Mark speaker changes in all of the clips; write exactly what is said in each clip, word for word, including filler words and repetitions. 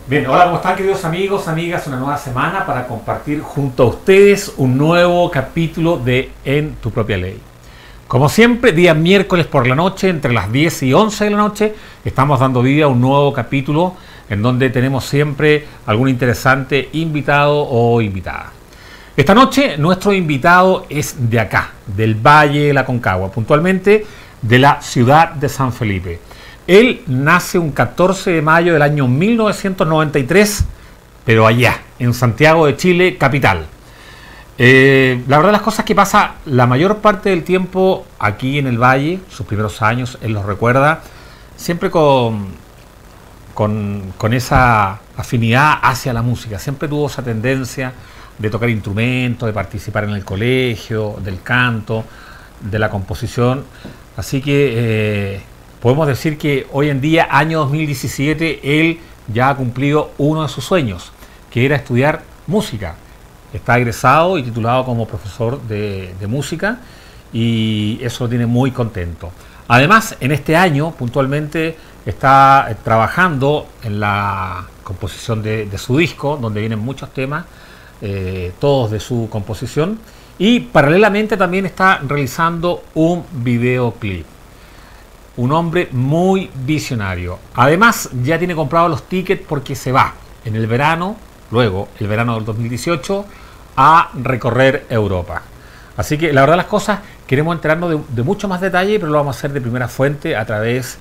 Speaker 1: Bien, hola, ¿cómo están, queridos amigos, amigas? Una nueva semana para compartir junto a ustedes un nuevo capítulo de En tu propia ley. Como siempre, día miércoles por la noche, entre las diez y once de la noche, estamos dando vida a un nuevo capítulo en donde tenemos siempre algún interesante invitado o invitada. Esta noche nuestro invitado es de acá, del Valle de la Aconcagua, puntualmente de la ciudad de San Felipe. Él nace un catorce de mayo del año mil novecientos noventa y tres, pero allá, en Santiago de Chile, capital. Eh, la verdad, las cosas que pasa la mayor parte del tiempo aquí en el Valle, sus primeros años, él los recuerda, siempre con, con, con esa afinidad hacia la música. Siempre tuvo esa tendencia de tocar instrumentos, de participar en el colegio, del canto, de la composición. Así que eh, podemos decir que hoy en día, año dos mil diecisiete, él ya ha cumplido uno de sus sueños, que era estudiar música. Está egresado y titulado como profesor de, de música, y eso lo tiene muy contento. Además, en este año, puntualmente, está trabajando en la composición de, de su disco, donde vienen muchos temas, eh, todos de su composición, y paralelamente también está realizando un videoclip. Un hombre muy visionario. Además, ya tiene comprados los tickets porque se va en el verano, luego el verano del dos mil dieciocho, a recorrer Europa. Así que la verdad las cosas, queremos enterarnos de, de mucho más detalle, pero lo vamos a hacer de primera fuente a través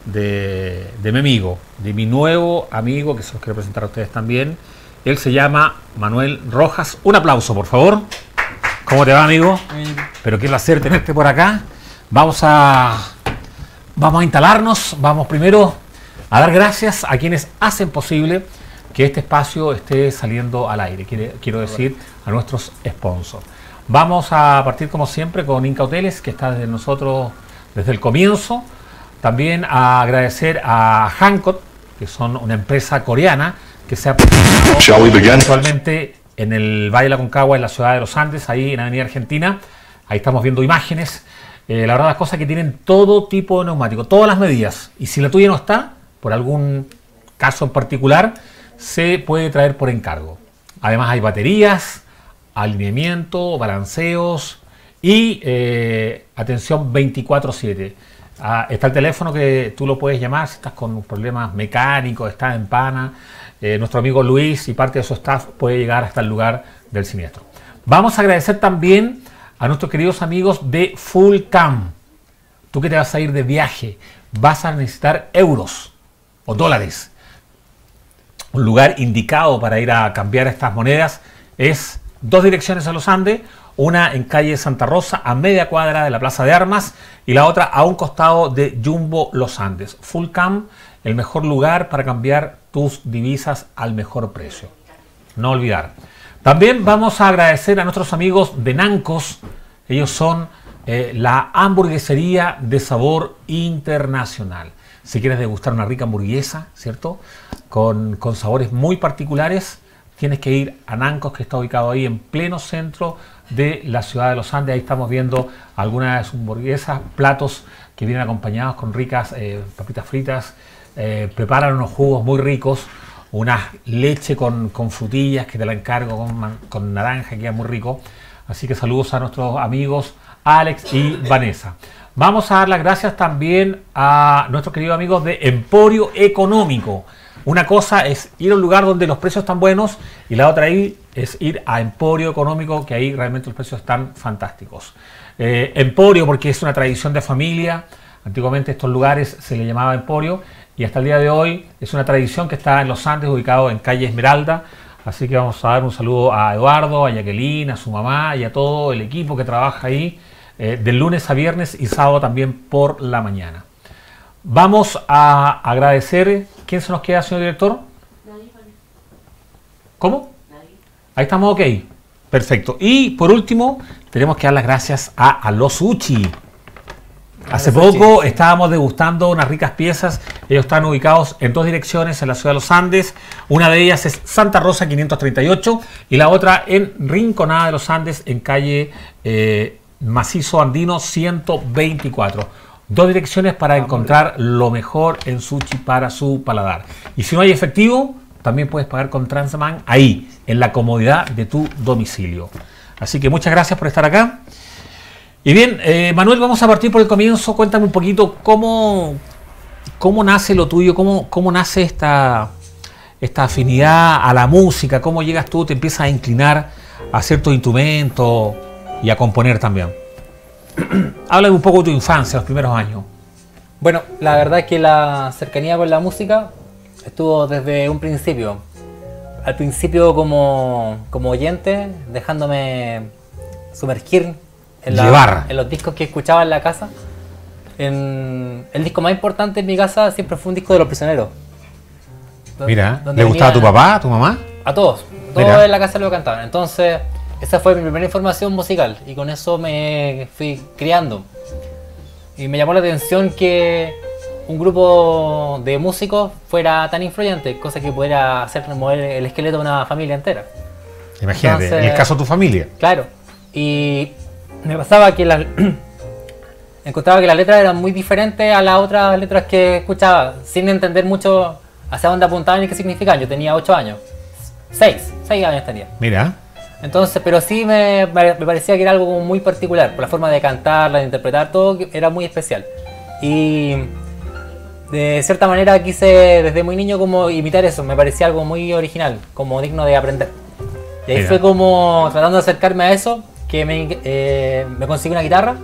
Speaker 1: de, de mi amigo, de mi nuevo amigo, que se los quiero presentar a ustedes también. Él se llama Manuel Rojas. Un aplauso, por favor. ¿Cómo te va, amigo? Bien. Pero qué placer tenerte por acá. Vamos a... Vamos a instalarnos, vamos primero a dar gracias a quienes hacen posible que este espacio esté saliendo al aire, quiero decir a nuestros sponsors. Vamos a partir como siempre con Inca Hoteles, que está desde nosotros desde el comienzo. También a agradecer a Hancock, que son una empresa coreana que se ha posicionado actualmente en el Valle de la Aconcagua, en la ciudad de Los Andes, ahí en Avenida Argentina. Ahí estamos viendo imágenes. Eh, la verdad, las cosas que tienen todo tipo de neumáticos, todas las medidas. Y si la tuya no está, por algún caso en particular, se puede traer por encargo. Además hay baterías, alineamiento, balanceos y eh, atención veinticuatro siete. Ah, está el teléfono que tú lo puedes llamar si estás con problemas mecánicos, estás en pana. Eh, nuestro amigo Luis y parte de su staff puede llegar hasta el lugar del siniestro. Vamos a agradecer también a nuestros queridos amigos de Fullcam. Tú que te vas a ir de viaje, vas a necesitar euros o dólares. Un lugar indicado para ir a cambiar estas monedas es dos direcciones a Los Andes, una en calle Santa Rosa, a media cuadra de la Plaza de Armas, y la otra a un costado de Jumbo Los Andes. Fullcam, el mejor lugar para cambiar tus divisas al mejor precio. No olvidar. También vamos a agradecer a nuestros amigos de Nancos. Ellos son eh, la hamburguesería de sabor internacional. Si quieres degustar una rica hamburguesa, ¿cierto? Con, con sabores muy particulares, tienes que ir a Nancos, que está ubicado ahí en pleno centro de la ciudad de Los Andes. Ahí estamos viendo algunas de sus hamburguesas, platos que vienen acompañados con ricas eh, papitas fritas. Eh, preparan unos jugos muy ricos. Una leche con, con frutillas que te la encargo con, con naranja, que queda muy rico. Así que saludos a nuestros amigos Alex y Vanessa. Vamos a dar las gracias también a nuestros queridos amigos de Emporio Económico. Una cosa es ir a un lugar donde los precios están buenos y la otra ahí es ir a Emporio Económico, que ahí realmente los precios están fantásticos. Eh, Emporio porque es una tradición de familia. Antiguamente estos lugares se le llamaba Emporio. Y hasta el día de hoy es una tradición que está en Los Andes, ubicado en calle Esmeralda. Así que vamos a dar un saludo a Eduardo, a Jacqueline, a su mamá y a todo el equipo que trabaja ahí eh, de lunes a viernes y sábado también por la mañana. Vamos a agradecer. ¿Quién se nos queda, señor director? Nadie. ¿Cómo? Nadie. Ahí estamos, ok. Perfecto. Y por último, tenemos que dar las gracias a Alosushi. Hace poco estábamos degustando unas ricas piezas. Ellos están ubicados en dos direcciones en la ciudad de Los Andes. Una de ellas es Santa Rosa quinientos treinta y ocho y la otra en Rinconada de Los Andes, en calle eh, Macizo Andino ciento veinticuatro. Dos direcciones para encontrar lo mejor en sushi para su paladar. Y si no hay efectivo, también puedes pagar con Transman ahí, en la comodidad de tu domicilio. Así que muchas gracias por estar acá. Y bien, eh, Manuel, vamos a partir por el comienzo. Cuéntame un poquito cómo, cómo nace lo tuyo, cómo, cómo nace esta, esta afinidad a la música, cómo llegas tú, te empiezas a inclinar a ciertos instrumentos y a componer también. Háblame un poco de tu infancia, los primeros años.
Speaker 2: Bueno, la verdad es que la cercanía con la música estuvo desde un principio. Al principio como, como oyente, dejándome sumergir en, la, en los discos que escuchaba en la casa. En, el disco más importante en mi casa siempre fue un disco de Los Prisioneros.
Speaker 1: Mira, ¿le gustaba a tu papá, a tu mamá?
Speaker 2: A todos, todos Mira. En la casa lo cantaban. Entonces, esa fue mi primera información musical y con eso me fui criando. Y me llamó la atención que un grupo de músicos fuera tan influyente, cosa que pudiera hacer mover el esqueleto de una familia entera.
Speaker 1: Imagínate, Entonces, en el caso de tu familia.
Speaker 2: Claro, y me pasaba que la, encontraba que las letras eran muy diferentes a las otras letras que escuchaba, sin entender mucho hacia dónde apuntaban y qué significaban. Yo tenía ocho años, seis, seis años tenía.
Speaker 1: Mira.
Speaker 2: Entonces, pero sí me, me parecía que era algo muy particular, por la forma de cantarla, de interpretar, todo era muy especial. Y de cierta manera quise desde muy niño como imitar eso, me parecía algo muy original, como digno de aprender. Y ahí Mira. Fue como tratando de acercarme a eso, que me, eh, me conseguí una guitarra.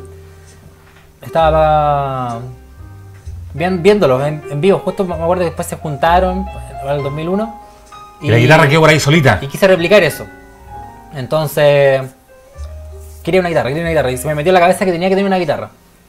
Speaker 2: Estaba bien, viéndolo en, en vivo, justo me acuerdo que después se juntaron, en el dos mil uno.
Speaker 1: Y, y la guitarra quedó por ahí solita.
Speaker 2: Y quise replicar eso. Entonces, quería una guitarra, quería una guitarra. Y se me metió en la cabeza que tenía que tener una guitarra.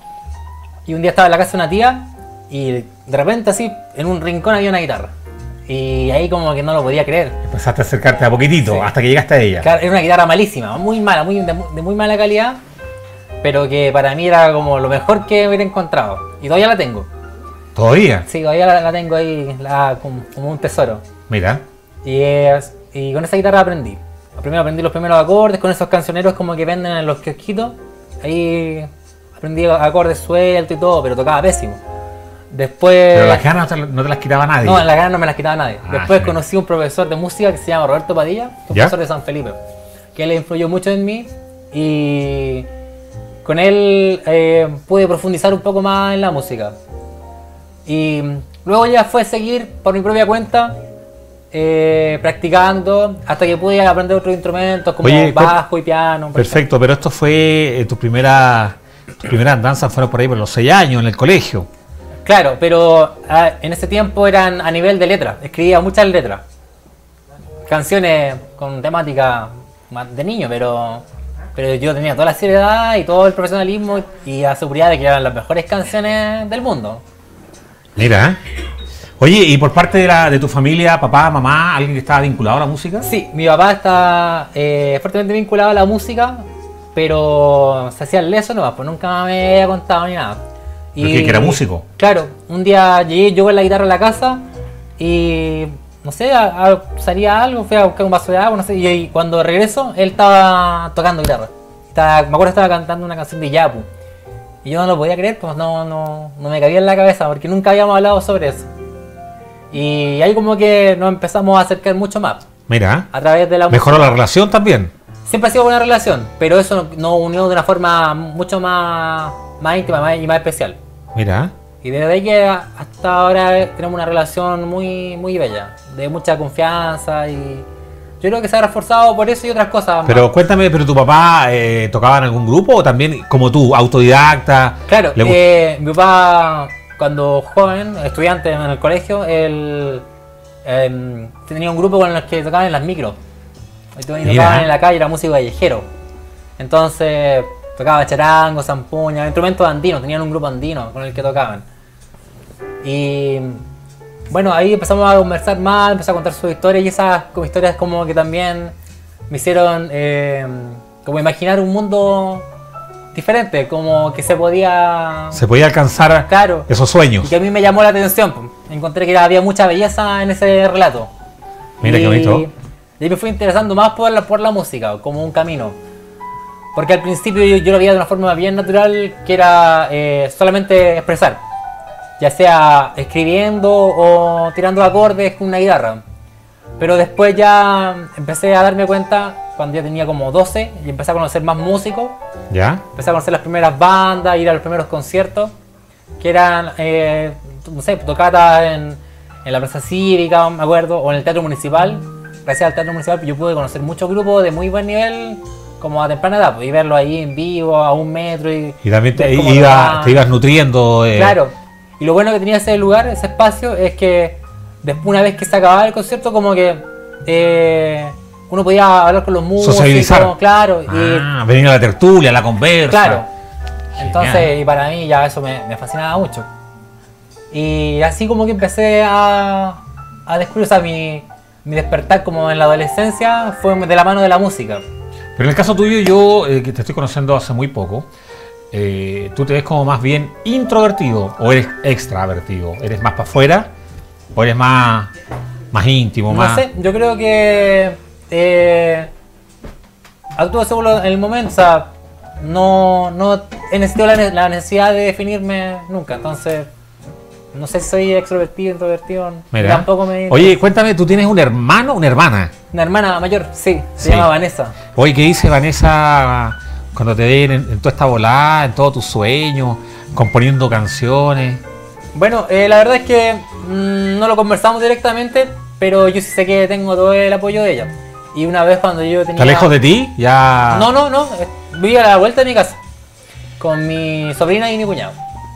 Speaker 2: Y un día estaba en la casa de una tía y de repente así, en un rincón había una guitarra. Y ahí como que no lo podía creer.
Speaker 1: Empezaste a acercarte a poquitito, sí. Hasta que llegaste a ella.
Speaker 2: Claro, era una guitarra malísima, muy mala, muy, de, de muy mala calidad. Pero que para mí era como lo mejor que hubiera encontrado. Y todavía la tengo.
Speaker 1: ¿Todavía?
Speaker 2: Sí, todavía la, la tengo ahí la, como, como un tesoro.
Speaker 1: Mira.
Speaker 2: Y, es, y con esa guitarra aprendí. Primero aprendí los primeros acordes con esos cancioneros como que venden en los kiosquitos. Ahí aprendí acordes sueltos y todo, pero tocaba pésimo. Después...
Speaker 1: Pero las ganas no te, no te las quitaba nadie.
Speaker 2: No, las ganas no me las quitaba nadie.
Speaker 1: Ah,
Speaker 2: Después
Speaker 1: sí.
Speaker 2: Conocí a un profesor de música que se llama Roberto Padilla, un profesor de San Felipe, que le influyó mucho en mí y con él eh, pude profundizar un poco más en la música. Y luego ya fue seguir por mi propia cuenta. Eh, practicando hasta que pude aprender otros instrumentos como Oye, bajo y piano.
Speaker 1: Perfecto, pero esto fue eh, tus primeras tus primeras danzas fueron por ahí por los seis años en el colegio.
Speaker 2: Claro, pero ah, en ese tiempo eran a nivel de letra, escribía muchas letras, canciones con temática de niño, pero pero yo tenía toda la seriedad y todo el profesionalismo y la seguridad de que eran las mejores canciones del mundo.
Speaker 1: Mira, oye, ¿y por parte de, la, de tu familia, papá, mamá, alguien que estaba vinculado a la música?
Speaker 2: Sí, mi papá está eh, fuertemente vinculado a la música, pero se hacía el leso nomás, pues nunca me había contado ni nada.
Speaker 1: Y, ¿Pero qué, que era músico?
Speaker 2: Claro, un día llegué yo con la guitarra a la casa y, no sé, a, a, salía algo, fui a buscar un vaso de agua, no sé, y, y cuando regreso, él estaba tocando guitarra. Estaba, me acuerdo que estaba cantando una canción de Yapu. Y yo no lo podía creer, pues no, no, no me cabía en la cabeza, porque nunca habíamos hablado sobre eso. Y ahí como que nos empezamos a acercar mucho más.
Speaker 1: Mira,
Speaker 2: a través de la
Speaker 1: ¿mejoró
Speaker 2: música.
Speaker 1: La relación también?
Speaker 2: Siempre ha sido buena relación, pero eso nos unió de una forma mucho más, más íntima más, y más especial.
Speaker 1: Mira.
Speaker 2: Y desde ahí que hasta ahora tenemos una relación muy, muy bella, de mucha confianza y yo creo que se ha reforzado por eso y otras cosas.
Speaker 1: Pero
Speaker 2: más.
Speaker 1: Cuéntame, ¿pero tu papá eh, tocaba en algún grupo o también como tú, autodidacta?
Speaker 2: Claro, eh, mi papá... Cuando joven, estudiante en el colegio, él eh, tenía un grupo con los que tocaban en las micros. Y tocaban en la calle, era músico callejero. Entonces tocaba charango, zampuña, instrumentos andinos, tenían un grupo andino con el que tocaban. Y bueno, ahí empezamos a conversar más, empezó a contar sus historias y esas como historias como que también me hicieron eh, como imaginar un mundo diferente, como que se podía...
Speaker 1: Se podía alcanzar
Speaker 2: claro,
Speaker 1: esos sueños.
Speaker 2: Y que a mí me llamó la atención, pues. Encontré que había mucha belleza en ese relato.
Speaker 1: Mira
Speaker 2: y,
Speaker 1: qué bonito.
Speaker 2: Y ahí me fui interesando más por la, por la música, como un camino. Porque al principio yo, yo lo veía de una forma bien natural, que era eh, solamente expresar. Ya sea escribiendo o tirando acordes con una guitarra. Pero después ya empecé a darme cuenta cuando ya tenía como doce y empecé a conocer más músicos.
Speaker 1: ¿Ya?
Speaker 2: Empecé a conocer las primeras bandas, ir a los primeros conciertos, que eran, eh, no sé, tocatas en, en la Plaza Cívica, me acuerdo, o en el Teatro Municipal. Gracias al Teatro Municipal yo pude conocer muchos grupos de muy buen nivel, como a temprana edad, pues, y verlos ahí en vivo, a un metro. Y,
Speaker 1: y también te,
Speaker 2: cómo
Speaker 1: iba,
Speaker 2: tocaban.
Speaker 1: te ibas nutriendo. Eh.
Speaker 2: Claro. Y lo bueno que tenía ese lugar, ese espacio, es que después, una vez que se acababa el concierto, como que eh, uno podía hablar con los músicos,
Speaker 1: socializar.
Speaker 2: Claro.
Speaker 1: Ah, venir a la tertulia, a la conversa.
Speaker 2: Claro. Entonces,
Speaker 1: Genial.
Speaker 2: y para mí ya eso me, me fascinaba mucho. Y así como que empecé a, a descubrir, o sea, mi, mi despertar como en la adolescencia fue de la mano de la música.
Speaker 1: Pero en el caso tuyo, yo eh, que te estoy conociendo hace muy poco, eh, ¿tú te ves como más bien introvertido o eres extravertido? ¿Eres más para afuera o eres más, más íntimo?
Speaker 2: No
Speaker 1: más...
Speaker 2: sé, yo creo que eh, actúo según lo- en el momento, o sea, no, no he necesitado la, ne- la necesidad de definirme nunca, entonces no sé si soy extrovertido, introvertido,
Speaker 1: Mira.
Speaker 2: tampoco me...
Speaker 1: Oye, cuéntame, ¿tú tienes un hermano o una hermana?
Speaker 2: Una hermana mayor, sí, se
Speaker 1: Sí.
Speaker 2: llama Vanessa.
Speaker 1: Oye, ¿qué dice Vanessa cuando te ven en, en toda esta volada, en todos tus sueños, componiendo canciones?
Speaker 2: Bueno, eh, la verdad es que mm, no lo conversamos directamente, pero yo sí sé que tengo todo el apoyo de ella. Y una vez cuando yo tenía...
Speaker 1: ¿Está lejos de ti? Ya...
Speaker 2: No, no, no, eh, vivía a la vuelta de mi casa, con mi sobrina y mi cuñado.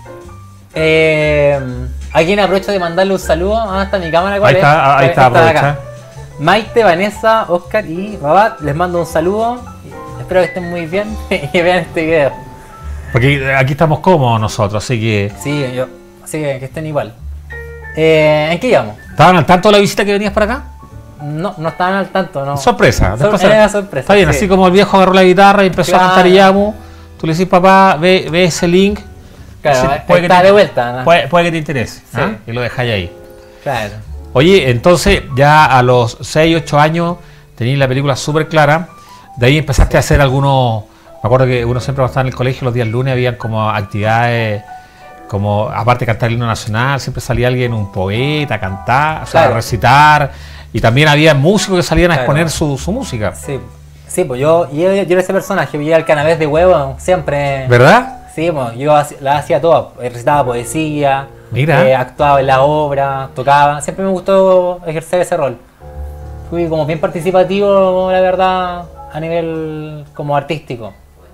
Speaker 2: Eh, a quien aprovecho de mandarle un saludo, ah, hasta mi cámara. ¿cuál
Speaker 1: Ahí
Speaker 2: es?
Speaker 1: está, ahí está,
Speaker 2: Esta de acá.
Speaker 1: aprovecha.
Speaker 2: Maite, Vanessa, Oscar y Babat, les mando un saludo. Espero que estén muy bien y que vean este video.
Speaker 1: Porque aquí estamos cómodos nosotros, así que...
Speaker 2: Sí, yo, así que, que estén igual. Eh, ¿En qué íbamos?
Speaker 1: ¿Estaban al tanto de la visita que venías para acá?
Speaker 2: No, no estaban al tanto, no.
Speaker 1: Sorpresa.
Speaker 2: Sor-
Speaker 1: después-
Speaker 2: era una sorpresa,
Speaker 1: Está bien,
Speaker 2: sí.
Speaker 1: así como el viejo agarró la guitarra y empezó a
Speaker 2: Claro.
Speaker 1: cantar Yamu, tú le decís, papá, ve, ve ese link.
Speaker 2: Claro,
Speaker 1: Sí,
Speaker 2: está
Speaker 1: te,
Speaker 2: de vuelta, ¿no?
Speaker 1: Puede, puede que te interese.
Speaker 2: Sí.
Speaker 1: ¿Ah? Y lo dejáis ahí.
Speaker 2: Claro.
Speaker 1: Oye, entonces ya a los seis, ocho años tenías la película súper clara. De ahí empezaste a hacer algunos... Me acuerdo que uno siempre cuando estaba en el colegio, los días lunes, habían como actividades, como aparte de cantar el himno nacional, siempre salía alguien, un poeta, a cantar, o sea,
Speaker 2: Claro.
Speaker 1: a recitar. Y también había músicos que salían a
Speaker 2: Claro.
Speaker 1: exponer su, su música.
Speaker 2: Sí, sí, pues yo, yo, yo era ese personaje, yo era el canabés de huevo, siempre.
Speaker 1: ¿Verdad?
Speaker 2: Sí, pues yo hac- la hacía toda, eh, recitaba poesía,
Speaker 1: Mira.
Speaker 2: eh, actuaba en la obra, tocaba, siempre me gustó ejercer ese rol. Fui como bien participativo, la verdad, a nivel como artístico.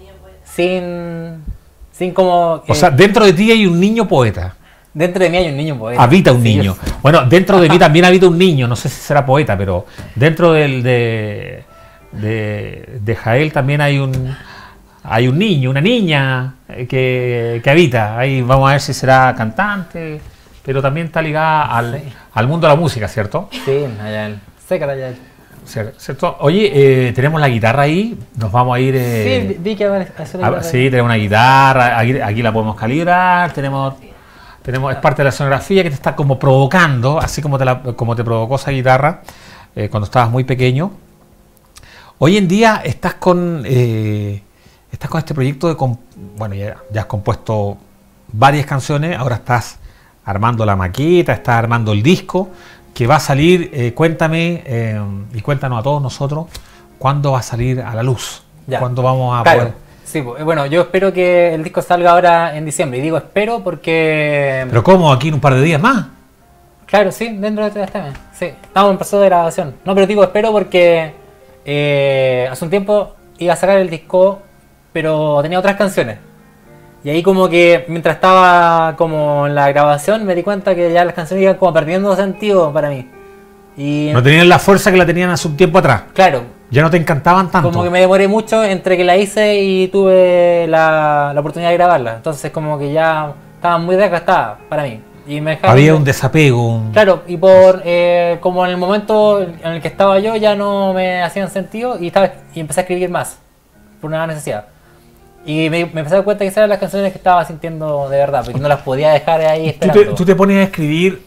Speaker 2: Sin, sin como...
Speaker 1: O
Speaker 2: eh,
Speaker 1: sea, dentro de ti hay un niño poeta.
Speaker 2: dentro de mí hay un niño poeta.
Speaker 1: Habita un
Speaker 2: Sí,
Speaker 1: niño.
Speaker 2: yo-
Speaker 1: Bueno, dentro de mí también habita un niño. No sé si será poeta, pero dentro del, de, de, de Jael también hay un, hay un niño, una niña eh, que, que habita. Ahí vamos a ver si será cantante, pero también está ligada al,
Speaker 2: Sí.
Speaker 1: al mundo de la música, ¿cierto?
Speaker 2: Sí, Nayal. Seca Nayal.
Speaker 1: Cier- ¿Cierto? Oye, eh, tenemos la guitarra ahí. Nos vamos a ir. eh,
Speaker 2: Sí, vi- vi que va a hacer
Speaker 1: Ah, sí, tenemos una guitarra, aquí, aquí la podemos calibrar, tenemos, tenemos, es parte de la escenografía que te está como provocando, así como te, la- como te provocó esa guitarra eh, cuando estabas muy pequeño. Hoy en día estás con, eh, estás con este proyecto de, comp- bueno, ya, ya has compuesto varias canciones, ahora estás armando la maqueta, estás armando el disco, que va a salir, eh, cuéntame eh, y cuéntanos a todos nosotros, ¿cuándo va a salir a la luz?
Speaker 2: Ya.
Speaker 1: ¿Cuándo vamos a
Speaker 2: Claro,
Speaker 1: poder...?
Speaker 2: sí, pues, bueno, yo espero que el disco salga ahora en diciembre. Y digo espero porque...
Speaker 1: ¿Pero cómo? ¿Aquí en un par de días más?
Speaker 2: Claro, sí, dentro de este mes. Sí, estamos en proceso de grabación. No, pero digo espero porque eh, hace un tiempo iba a sacar el disco, pero tenía otras canciones. Y ahí como que mientras estaba como en la grabación me di cuenta que ya las canciones iban como perdiendo sentido para mí. Y
Speaker 1: No tenían la fuerza que la tenían hace un tiempo atrás.
Speaker 2: claro,
Speaker 1: Ya no te encantaban tanto.
Speaker 2: como que me demoré mucho entre que la hice y tuve la, la oportunidad de grabarla. Entonces como que ya estaban muy desgastadas para mí. Y me dejaron
Speaker 1: Había
Speaker 2: de-
Speaker 1: un desapego. un-
Speaker 2: Claro, y por eh, como en el momento en el que estaba yo ya no me hacían sentido y, estaba, y empecé a escribir más, por una necesidad. Y me, me empecé a dar cuenta que esas eran las canciones que estaba sintiendo de verdad, porque no las podía dejar ahí
Speaker 1: ¿Tú te,
Speaker 2: esperando.
Speaker 1: tú te pones a escribir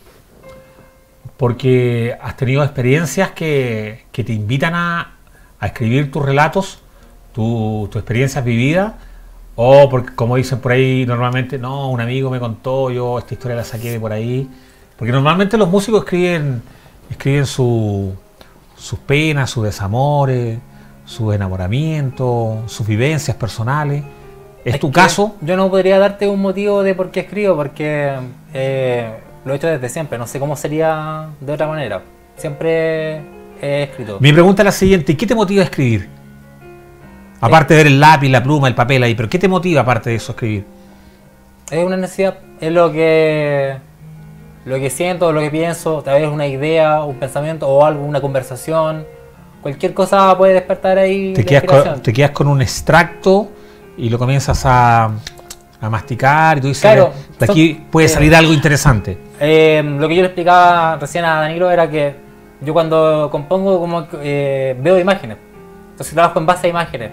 Speaker 1: porque has tenido experiencias que, que te invitan a, a escribir tus relatos, tu- tus experiencias vividas, o porque, como dicen por ahí normalmente, no, un amigo me contó, yo esta historia la saqué de por ahí. Porque normalmente los músicos escriben, escriben su, sus penas, sus desamores, sus enamoramientos, sus vivencias personales. ¿Es, ¿Es tu caso?
Speaker 2: Yo no podría darte un motivo de por qué escribo, porque eh, lo he hecho desde siempre. No sé cómo sería de otra manera. Siempre he escrito.
Speaker 1: Mi pregunta es la siguiente: ¿qué te motiva a escribir? Aparte de ver el lápiz, la pluma, el papel ahí, pero ¿qué te motiva aparte de eso a escribir?
Speaker 2: Es una necesidad, es lo que lo que siento, lo que pienso, tal vez una idea, un pensamiento o algo, una conversación. Cualquier cosa puede despertar ahí.
Speaker 1: Te, quedas con, te quedas con un extracto y lo comienzas a, a masticar y tú dices, claro, de aquí son, puede salir eh, algo interesante.
Speaker 2: Eh, lo que yo le explicaba recién a Danilo era que yo cuando compongo como eh, veo imágenes, entonces trabajo en base a imágenes.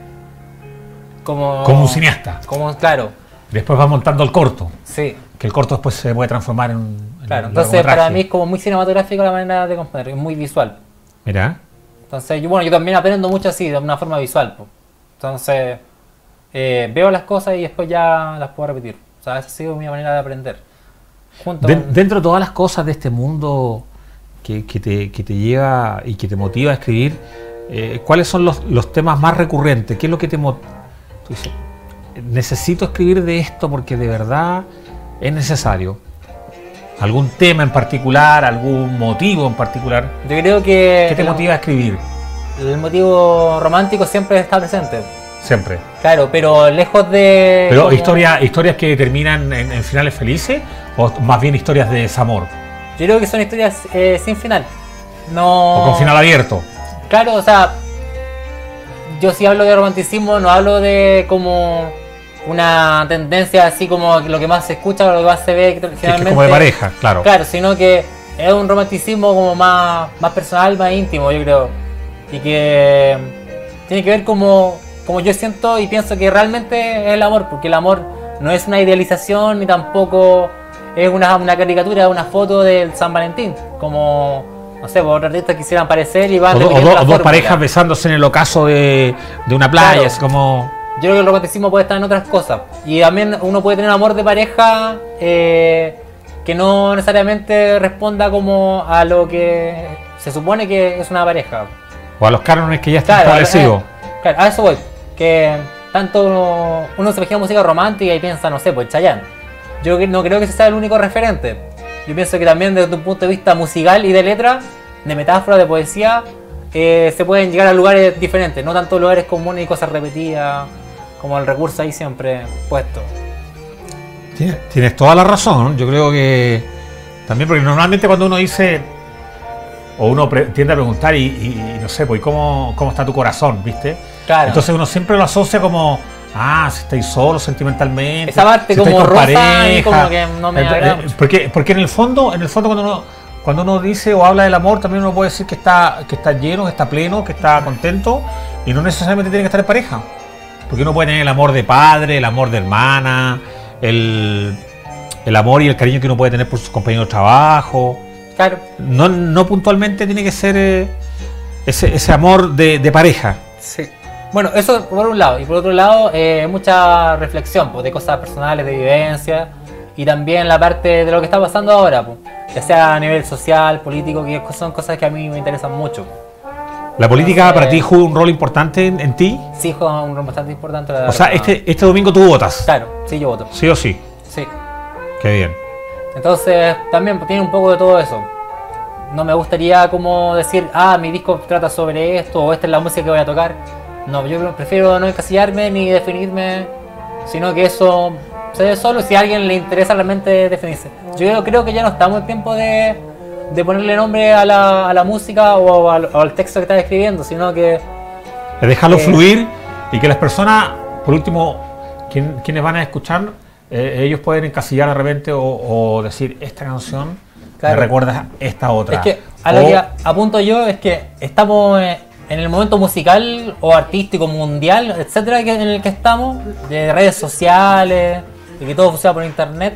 Speaker 2: Como,
Speaker 1: como un cineasta.
Speaker 2: Como, claro.
Speaker 1: Después va montando el corto.
Speaker 2: Sí.
Speaker 1: Que el corto después se puede transformar en un. En
Speaker 2: claro,
Speaker 1: un
Speaker 2: entonces para mí es como muy cinematográfico la manera de componer, es muy visual.
Speaker 1: Mira.
Speaker 2: Entonces, yo, bueno, yo también aprendo mucho así, de una forma visual. Po. Entonces, eh, veo las cosas y después ya las puedo repetir. O sea, esa ha sido mi manera de aprender. Junto
Speaker 1: de,
Speaker 2: con...
Speaker 1: Dentro de todas las cosas de este mundo que, que, te, que te lleva y que te motiva a escribir, eh, ¿cuáles son los, los temas más recurrentes? ¿Qué es lo que te motiva? Tú dices, necesito escribir de esto porque de verdad es necesario. ¿Algún tema en particular? ¿Algún motivo en particular?
Speaker 2: Yo creo que...
Speaker 1: ¿Qué te motiva a escribir?
Speaker 2: El motivo romántico siempre está presente.
Speaker 1: Siempre.
Speaker 2: Claro, pero lejos de...
Speaker 1: ¿Pero como... historia, historias que terminan en, en finales felices o más bien historias de desamor?
Speaker 2: Yo creo que son historias eh, sin final. No...
Speaker 1: ¿O con final abierto?
Speaker 2: Claro, o sea... Yo si hablo de romanticismo no hablo de como una tendencia así como lo que más se escucha o lo que más se ve generalmente.
Speaker 1: Es que como de pareja, claro.
Speaker 2: Claro, sino que es un romanticismo como más, más personal, más íntimo, yo creo. Y que tiene que ver como, como yo siento y pienso que realmente es el amor, porque el amor no es una idealización ni tampoco es una, una caricatura, una foto del San Valentín, como... No sé, pues otros artistas quisieran aparecer y van...
Speaker 1: O, do, o, do, o dos parejas besándose en el ocaso de, de una playa, claro. Es como...
Speaker 2: Yo creo que el romanticismo puede estar en otras cosas. Y también uno puede tener amor de pareja eh, que no necesariamente responda como a lo que se supone que es una pareja.
Speaker 1: O a los cánones que ya están claro, establecidos.
Speaker 2: A, claro, a eso voy. Que tanto uno, uno se imagina música romántica y piensa, no sé, pues Chayanne. Yo no creo que ese sea el único referente. Yo pienso que también desde un punto de vista musical y de letra, de metáfora, de poesía, eh, se pueden llegar a lugares diferentes, no tanto lugares comunes y cosas repetidas, como el recurso ahí siempre puesto.
Speaker 1: Tienes, tienes toda la razón, yo creo que también, porque normalmente cuando uno dice, o uno pre, tiende a preguntar y, y, y no sé, pues ¿cómo, cómo está tu corazón? ¿Viste?
Speaker 2: Claro.
Speaker 1: Entonces uno siempre lo asocia como... Ah, si estáis solos sentimentalmente.
Speaker 2: Esa parte
Speaker 1: si
Speaker 2: como rosa
Speaker 1: pareja,
Speaker 2: y como que no me agrada mucho.
Speaker 1: Porque, porque en el fondo, en el fondo cuando uno, cuando uno dice o habla del amor, también uno puede decir que está, que está lleno, que está pleno, que está contento, y no necesariamente tiene que estar en pareja. Porque uno puede tener el amor de padre, el amor de hermana, el, el amor y el cariño que uno puede tener por sus compañeros de trabajo.
Speaker 2: Claro.
Speaker 1: No, no puntualmente tiene que ser eh, ese, ese amor de, de pareja.
Speaker 2: Sí. Bueno, eso por un lado, y por otro lado, eh, mucha reflexión pues, de cosas personales, de vivencia, y también la parte de lo que está pasando ahora, pues, ya sea a nivel social, político, que son cosas que a mí me interesan mucho.
Speaker 1: ¿La política Entonces, para ti juega un rol importante en, en ti?
Speaker 2: Sí, juega un rol bastante importante.
Speaker 1: La o sea, este, este domingo tú votas.
Speaker 2: Claro, sí, yo voto.
Speaker 1: ¿Sí o sí?
Speaker 2: Sí.
Speaker 1: Qué bien.
Speaker 2: Entonces, también tiene un poco de todo eso. No me gustaría como decir, ah, mi disco trata sobre esto, o esta es la música que voy a tocar. No, yo prefiero no encasillarme ni definirme, sino que eso se dé solo si a alguien le interesa realmente definirse. Yo creo que ya no estamos en tiempo de, de ponerle nombre a la, a la música o al, o al texto que estás escribiendo, sino que...
Speaker 1: De dejarlo eh, fluir y que las personas, por último, quien, quienes van a escuchar, eh, ellos pueden encasillar de repente o, o decir, esta canción claro. me recuerda a esta otra.
Speaker 2: Es que a lo o, que apunto yo es que estamos... Eh, en el momento musical o artístico mundial, etcétera, en el que estamos, de redes sociales, de que todo funciona por internet,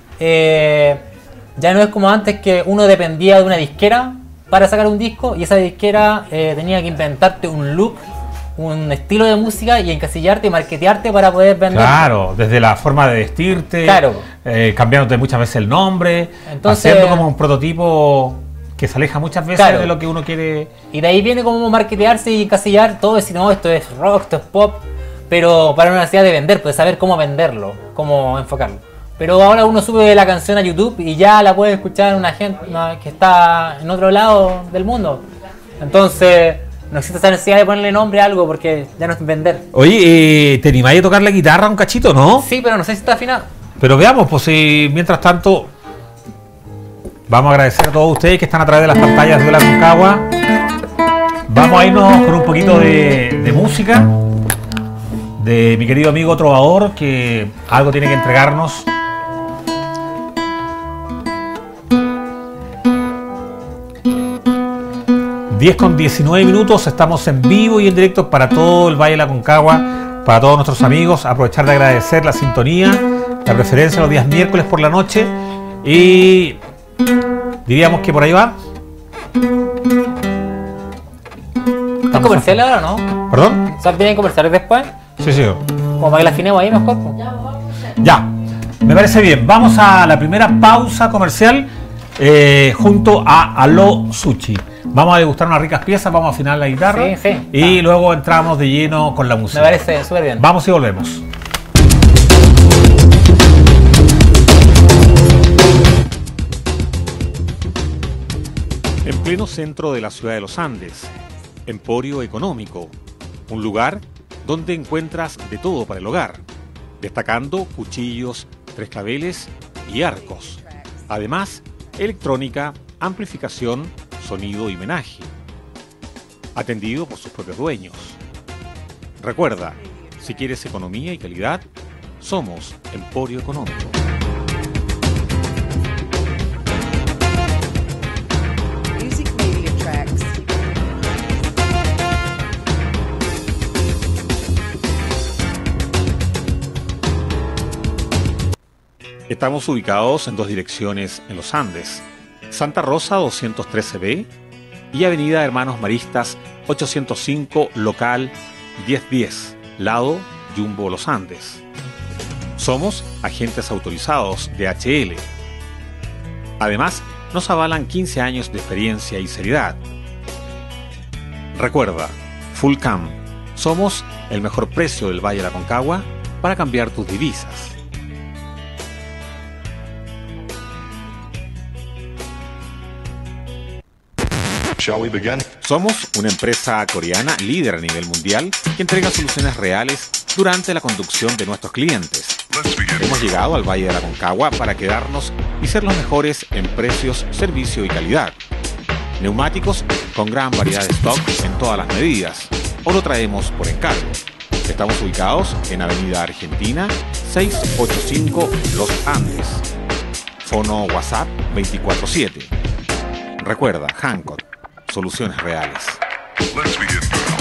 Speaker 2: eh, ya no es como antes que uno dependía de una disquera para sacar un disco y esa disquera eh, tenía que inventarte un look, un estilo de música y encasillarte y marketearte para poder vender.
Speaker 1: Claro, desde la forma de vestirte,
Speaker 2: claro.
Speaker 1: eh, cambiándote muchas veces el nombre,
Speaker 2: Entonces,
Speaker 1: haciendo como un prototipo que se aleja muchas veces
Speaker 2: Claro.
Speaker 1: de lo que uno quiere.
Speaker 2: Y de ahí viene como marketearse y encasillar todo, decir, no, esto es rock, esto es pop, pero para una necesidad de vender, pues saber cómo venderlo, cómo enfocarlo. Pero ahora uno sube la canción a YouTube y ya la puede escuchar una gente una que está en otro lado del mundo. Entonces, no existe esa necesidad de ponerle nombre a algo porque ya no es vender.
Speaker 1: Oye, eh, ¿te animáis a tocar la guitarra un cachito, no?
Speaker 2: Sí, pero no sé si está afinado.
Speaker 1: Pero veamos, pues si mientras tanto vamos a agradecer a todos ustedes que están a través de las pantallas de la Concagua. Vamos a irnos con un poquito de, de música de mi querido amigo Trovador, que algo tiene que entregarnos. diez con diecinueve minutos, estamos en vivo y en directo para todo el Valle de la Concagua, para todos nuestros amigos. Aprovechar de agradecer la sintonía, la preferencia los días miércoles por la noche y diríamos que por ahí va.
Speaker 2: ¿Están comerciales ahora o no?
Speaker 1: ¿Perdón?
Speaker 2: ¿Sabes vienen comerciales después?
Speaker 1: Sí, sí.
Speaker 2: Como para que la afinemos ahí mejor. Pues.
Speaker 1: Ya, me parece bien. Vamos a la primera pausa comercial eh, junto a Aló Sushi. Vamos a degustar unas ricas piezas, vamos a afinar la guitarra
Speaker 2: Sí, sí.
Speaker 1: y
Speaker 2: Ah.
Speaker 1: luego entramos de lleno con la música.
Speaker 2: Me parece súper bien.
Speaker 1: Vamos y volvemos. En pleno centro de la ciudad de los Andes, Emporio Económico, un lugar donde encuentras de todo para el hogar, destacando cuchillos, tres claveles y arcos. Además, electrónica, amplificación, sonido y menaje. Atendido por sus propios dueños. Recuerda, si quieres economía y calidad, somos Emporio Económico.
Speaker 3: Music Media Tracks.
Speaker 1: Estamos ubicados en dos direcciones en los Andes, Santa Rosa doscientos trece B y Avenida Hermanos Maristas ochocientos cinco, local diez diez, lado Jumbo Los Andes. Somos agentes autorizados de H L. Además, nos avalan quince años de experiencia y seriedad. Recuerda, Fullcam, somos el mejor precio del Valle de la Concagua para cambiar tus divisas.
Speaker 4: Shall we begin?
Speaker 1: Somos una empresa coreana líder a nivel mundial que entrega soluciones reales durante la conducción de nuestros clientes.
Speaker 4: Let's begin.
Speaker 1: Hemos llegado al Valle de la Concagua para quedarnos y ser los mejores en precios, servicio y calidad. Neumáticos con gran variedad de stock en todas las medidas, o lo traemos por encargo. Estamos ubicados en Avenida Argentina seiscientos ochenta y cinco Los Andes. Fono WhatsApp veinticuatro siete. Recuerda, Hancock, soluciones reales.
Speaker 4: Let's begin.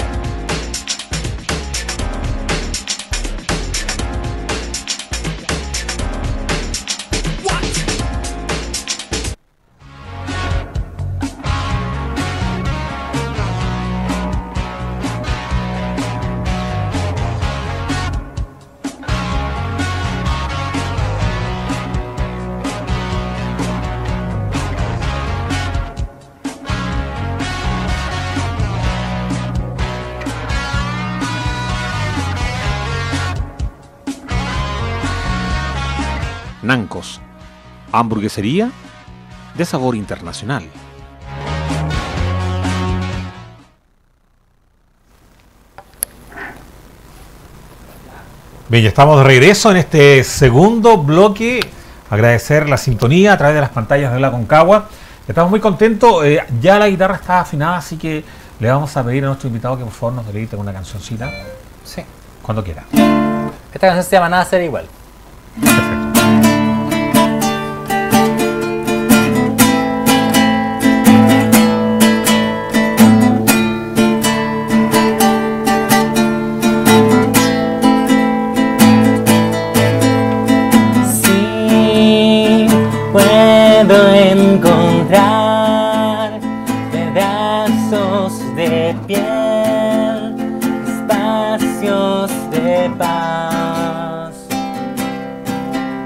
Speaker 1: Nancos, hamburguesería de sabor internacional. Bien, ya estamos de regreso en este segundo bloque. Agradecer la sintonía a través de las pantallas de la Concagua. Estamos muy contentos. Eh, ya la guitarra está afinada, así que le vamos a pedir a nuestro invitado que por favor nos deleite con una cancioncita
Speaker 2: Sí.
Speaker 1: cuando quiera.
Speaker 2: Esta canción se llama Nada Será Igual.
Speaker 1: Perfecto.
Speaker 2: Sí, puedo encontrar pedazos de piel, espacios de paz.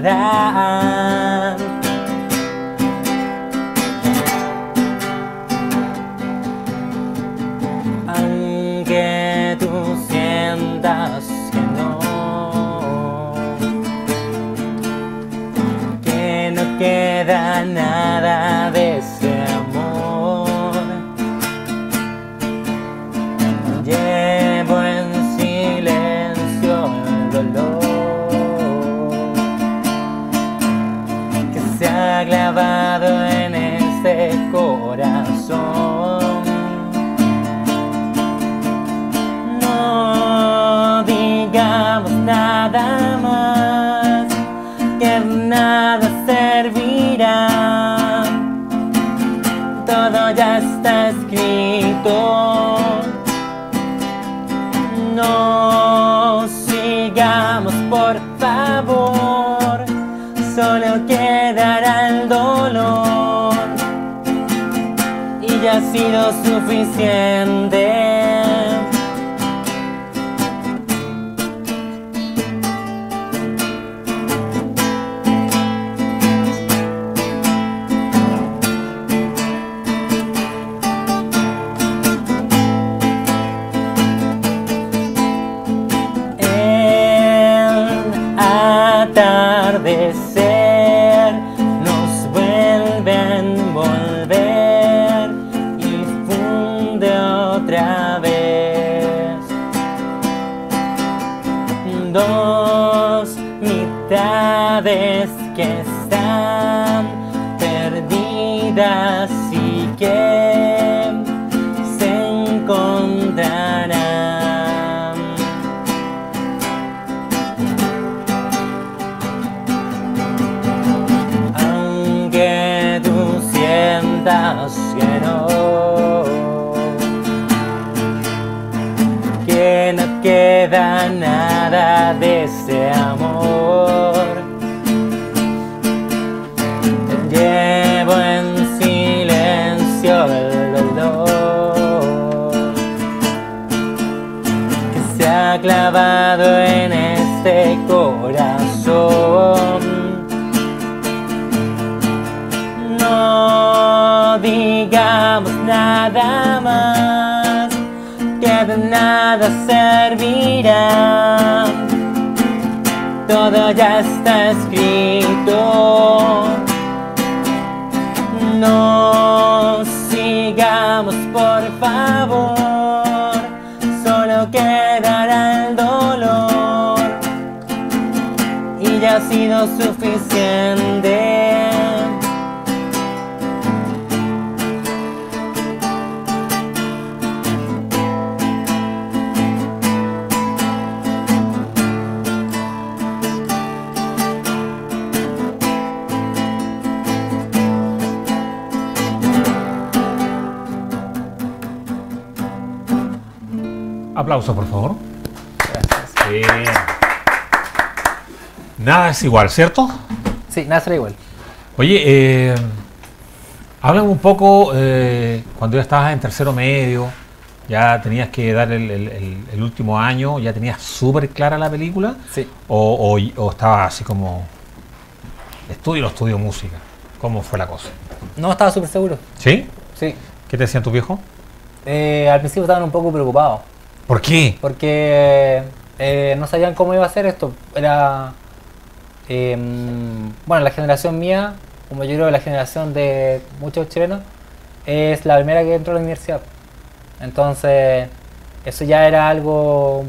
Speaker 2: quedarán. Aunque tú sientas que no, que no queda nada de ese amor, llevo en silencio el dolor que se ha clavado en este corazón. No digamos nada más, que nada servirá, todo ya está escrito. No sigamos, por favor, solo quedará el dolor y ya ha sido suficiente. Atardecer nos vuelve a envolver y funde otra vez. Dos mitades que están perdidas y que se encontrarán. Que no, que no queda nada de ese amor, llevo en silencio el dolor que se ha clavado en este corazón. No digamos nada más, que de nada servirá, todo ya está escrito. No sigamos, por favor, solo quedará el dolor y ya ha sido suficiente.
Speaker 1: Aplauso, por favor.
Speaker 2: Gracias.
Speaker 1: Bien. Nada es igual, ¿cierto?
Speaker 2: Sí, nada será igual.
Speaker 1: Oye, eh, háblame un poco, eh, cuando ya estabas en tercero medio, ya tenías que dar el, el- el- el último año, ¿ya tenías súper clara la película?
Speaker 2: Sí.
Speaker 1: ¿O, o, o estaba así como estudio o estudio música? ¿Cómo fue la cosa?
Speaker 2: No, estaba súper seguro.
Speaker 1: ¿Sí?
Speaker 2: Sí.
Speaker 1: ¿Qué te decían tus viejos?
Speaker 2: Eh, al principio estaban un poco preocupados
Speaker 1: ¿Por qué?
Speaker 2: porque eh, no sabían cómo iba a ser esto. Era, eh, bueno, la generación mía, como yo creo que la generación de muchos chilenos, es la primera que entró a la universidad. Entonces, eso ya era algo,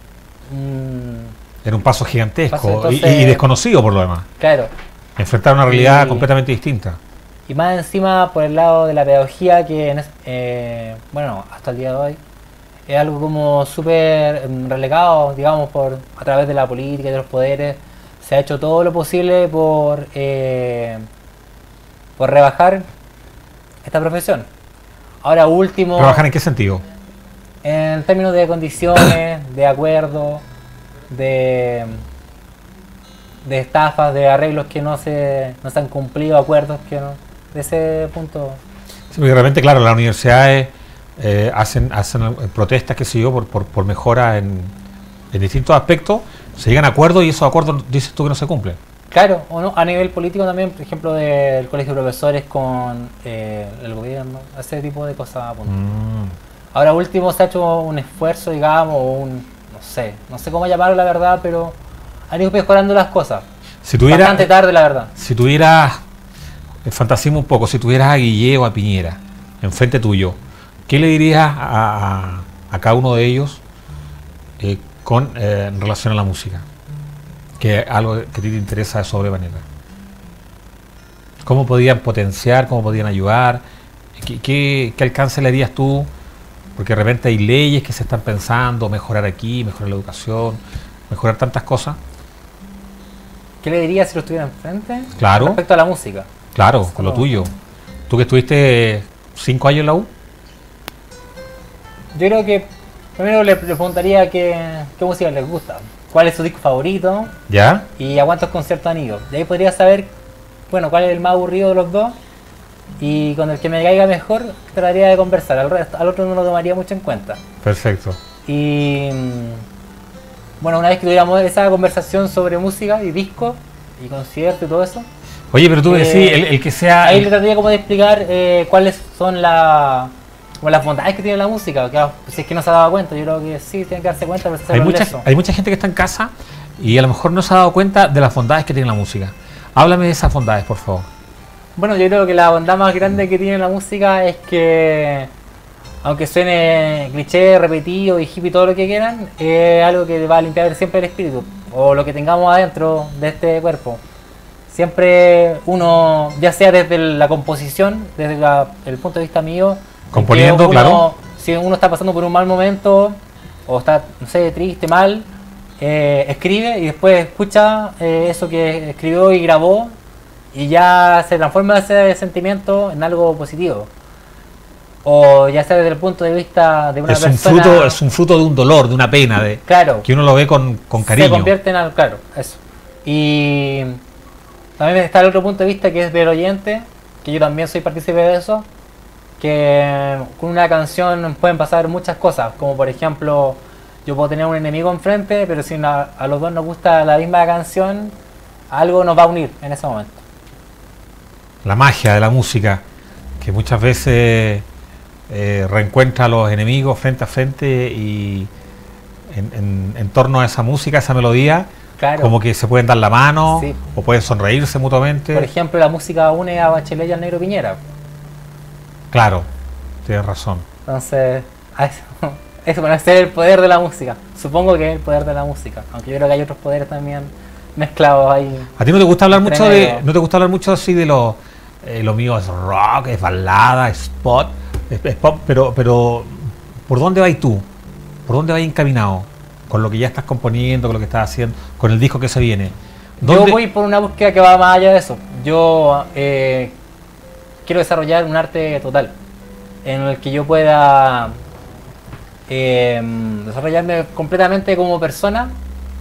Speaker 2: mm,
Speaker 1: Era un paso gigantesco
Speaker 2: Paso,
Speaker 1: y-
Speaker 2: entonces-
Speaker 1: y, desconocido por lo demás.
Speaker 2: claro.
Speaker 1: Enfrentar una realidad
Speaker 2: Y-
Speaker 1: completamente distinta.
Speaker 2: Y más encima por el lado de la pedagogía, que en es- eh, bueno, hasta el día de hoy es algo como súper mm, relegado, digamos, por a través de la política y de los poderes. Se ha hecho todo lo posible por, eh, por rebajar esta profesión. Ahora último,
Speaker 1: ¿Trabajar en qué sentido?
Speaker 2: en términos de condiciones, de acuerdo, de, de estafas, de arreglos que no se, no se han cumplido, acuerdos que no, de ese punto.
Speaker 1: Sí, porque de repente, claro, las universidades eh, hacen, hacen eh, protestas, qué sé yo, por, por, por mejora en, en distintos aspectos, se llegan a acuerdos y esos acuerdos dices tú que no se cumplen.
Speaker 2: Claro, o no, a nivel político también, por ejemplo, del colegio de profesores con eh, el gobierno, ese tipo de cosas. apuntan.
Speaker 1: Mm.
Speaker 2: Ahora último se ha hecho un esfuerzo, digamos, o un, no sé, no sé cómo llamarlo la verdad, pero han ido mejorando las cosas.
Speaker 1: Si tuviera,
Speaker 2: Bastante tarde, la verdad.
Speaker 1: si tuvieras, eh, fantasima un poco, si tuvieras a Guille o a Piñera enfrente tuyo, ¿qué le dirías a, a, a cada uno de ellos eh, con eh, en relación a la música? Que es algo que a ti te interesa de sobremanera. ¿Cómo podían potenciar? ¿Cómo podían ayudar? ¿Qué, qué, qué alcance le darías tú? Porque de repente hay leyes que se están pensando, mejorar aquí, mejorar la educación, mejorar tantas cosas.
Speaker 2: ¿Qué le diría si lo estuviera enfrente?
Speaker 1: Claro.
Speaker 2: Respecto a la música.
Speaker 1: Claro,
Speaker 2: Es
Speaker 1: con lo
Speaker 2: como-
Speaker 1: tuyo. Tú que estuviste cinco años en la U.
Speaker 2: Yo creo que primero le, le preguntaría qué, qué música les gusta, cuál es su disco favorito
Speaker 1: ¿Ya?
Speaker 2: y a cuántos conciertos han ido. De ahí podría saber, bueno, cuál es el más aburrido de los dos y con el que me caiga mejor trataría de conversar. Al, resto- al otro no lo tomaría mucho en cuenta.
Speaker 1: Perfecto.
Speaker 2: Y mm, bueno, una vez que tuviéramos esa conversación sobre música y disco y concierto y todo eso,
Speaker 1: Oye, pero tú
Speaker 2: Eh,
Speaker 1: decís, el, el que sea...
Speaker 2: ahí le trataría como de explicar eh, cuáles son la, como las bondades que tiene la música. Que, ah, si es que no se ha dado cuenta, yo creo que sí, tienen que darse cuenta, pero se
Speaker 1: hay,
Speaker 2: lo
Speaker 1: mucha,
Speaker 2: leso.
Speaker 1: hay mucha gente que está en casa y a lo mejor no se ha dado cuenta de las bondades que tiene la música. Háblame de esas bondades, por favor.
Speaker 2: Bueno, yo creo que la bondad más grande que tiene la música es que, aunque suene cliché, repetido y hippie, todo lo que quieran, es algo que va a limpiar siempre el espíritu, o lo que tengamos adentro de este cuerpo. Siempre uno, ya sea desde la composición, desde la- el punto de vista mío, en
Speaker 1: Componiendo,
Speaker 2: que uno-
Speaker 1: claro.
Speaker 2: Si uno está pasando por un mal momento, o está, no sé, triste, mal, eh, escribe y después escucha eh, eso que escribió y grabó, y ya se transforma ese sentimiento en algo positivo. O ya sea desde el punto de vista de una
Speaker 1: Es un,
Speaker 2: persona.
Speaker 1: fruto, es un fruto de un dolor, de una pena, de
Speaker 2: Claro.
Speaker 1: que uno lo ve con, con
Speaker 2: Se
Speaker 1: cariño.
Speaker 2: convierte en algo, claro, eso. Y también está el otro punto de vista que es del oyente, que yo también soy partícipe de eso, que con una canción pueden pasar muchas cosas, como por ejemplo, yo puedo tener un enemigo enfrente, pero si na- a los dos nos gusta la misma canción, algo nos va a unir en ese momento.
Speaker 1: La magia de la música, que muchas veces eh, reencuentra a los enemigos frente a frente y en, en- en torno a esa música, esa melodía,
Speaker 2: Claro.
Speaker 1: como que se pueden dar la mano
Speaker 2: Sí.
Speaker 1: o pueden sonreírse mutuamente.
Speaker 2: Por ejemplo, la música une a Bachelet y al Negro Piñera.
Speaker 1: Claro, tienes razón.
Speaker 2: Entonces, a eso, eso van a ser el poder de la música. Supongo que es el poder de la música, aunque yo creo que hay otros poderes también mezclados ahí.
Speaker 1: ¿A ti no te gusta hablar
Speaker 2: Entre
Speaker 1: mucho de,
Speaker 2: medio.
Speaker 1: no te gusta hablar mucho así de lo, eh, lo mío es rock, es balada, es pop, es, es pop, pero, pero ¿por dónde vas tú? ¿Por dónde vas encaminado? Con lo que ya estás componiendo, con lo que estás haciendo, con el disco que se viene.
Speaker 2: Yo
Speaker 1: ¿Dónde-
Speaker 2: voy por una búsqueda que va más allá de eso. Yo eh, quiero desarrollar un arte total, en el que yo pueda eh, desarrollarme completamente como persona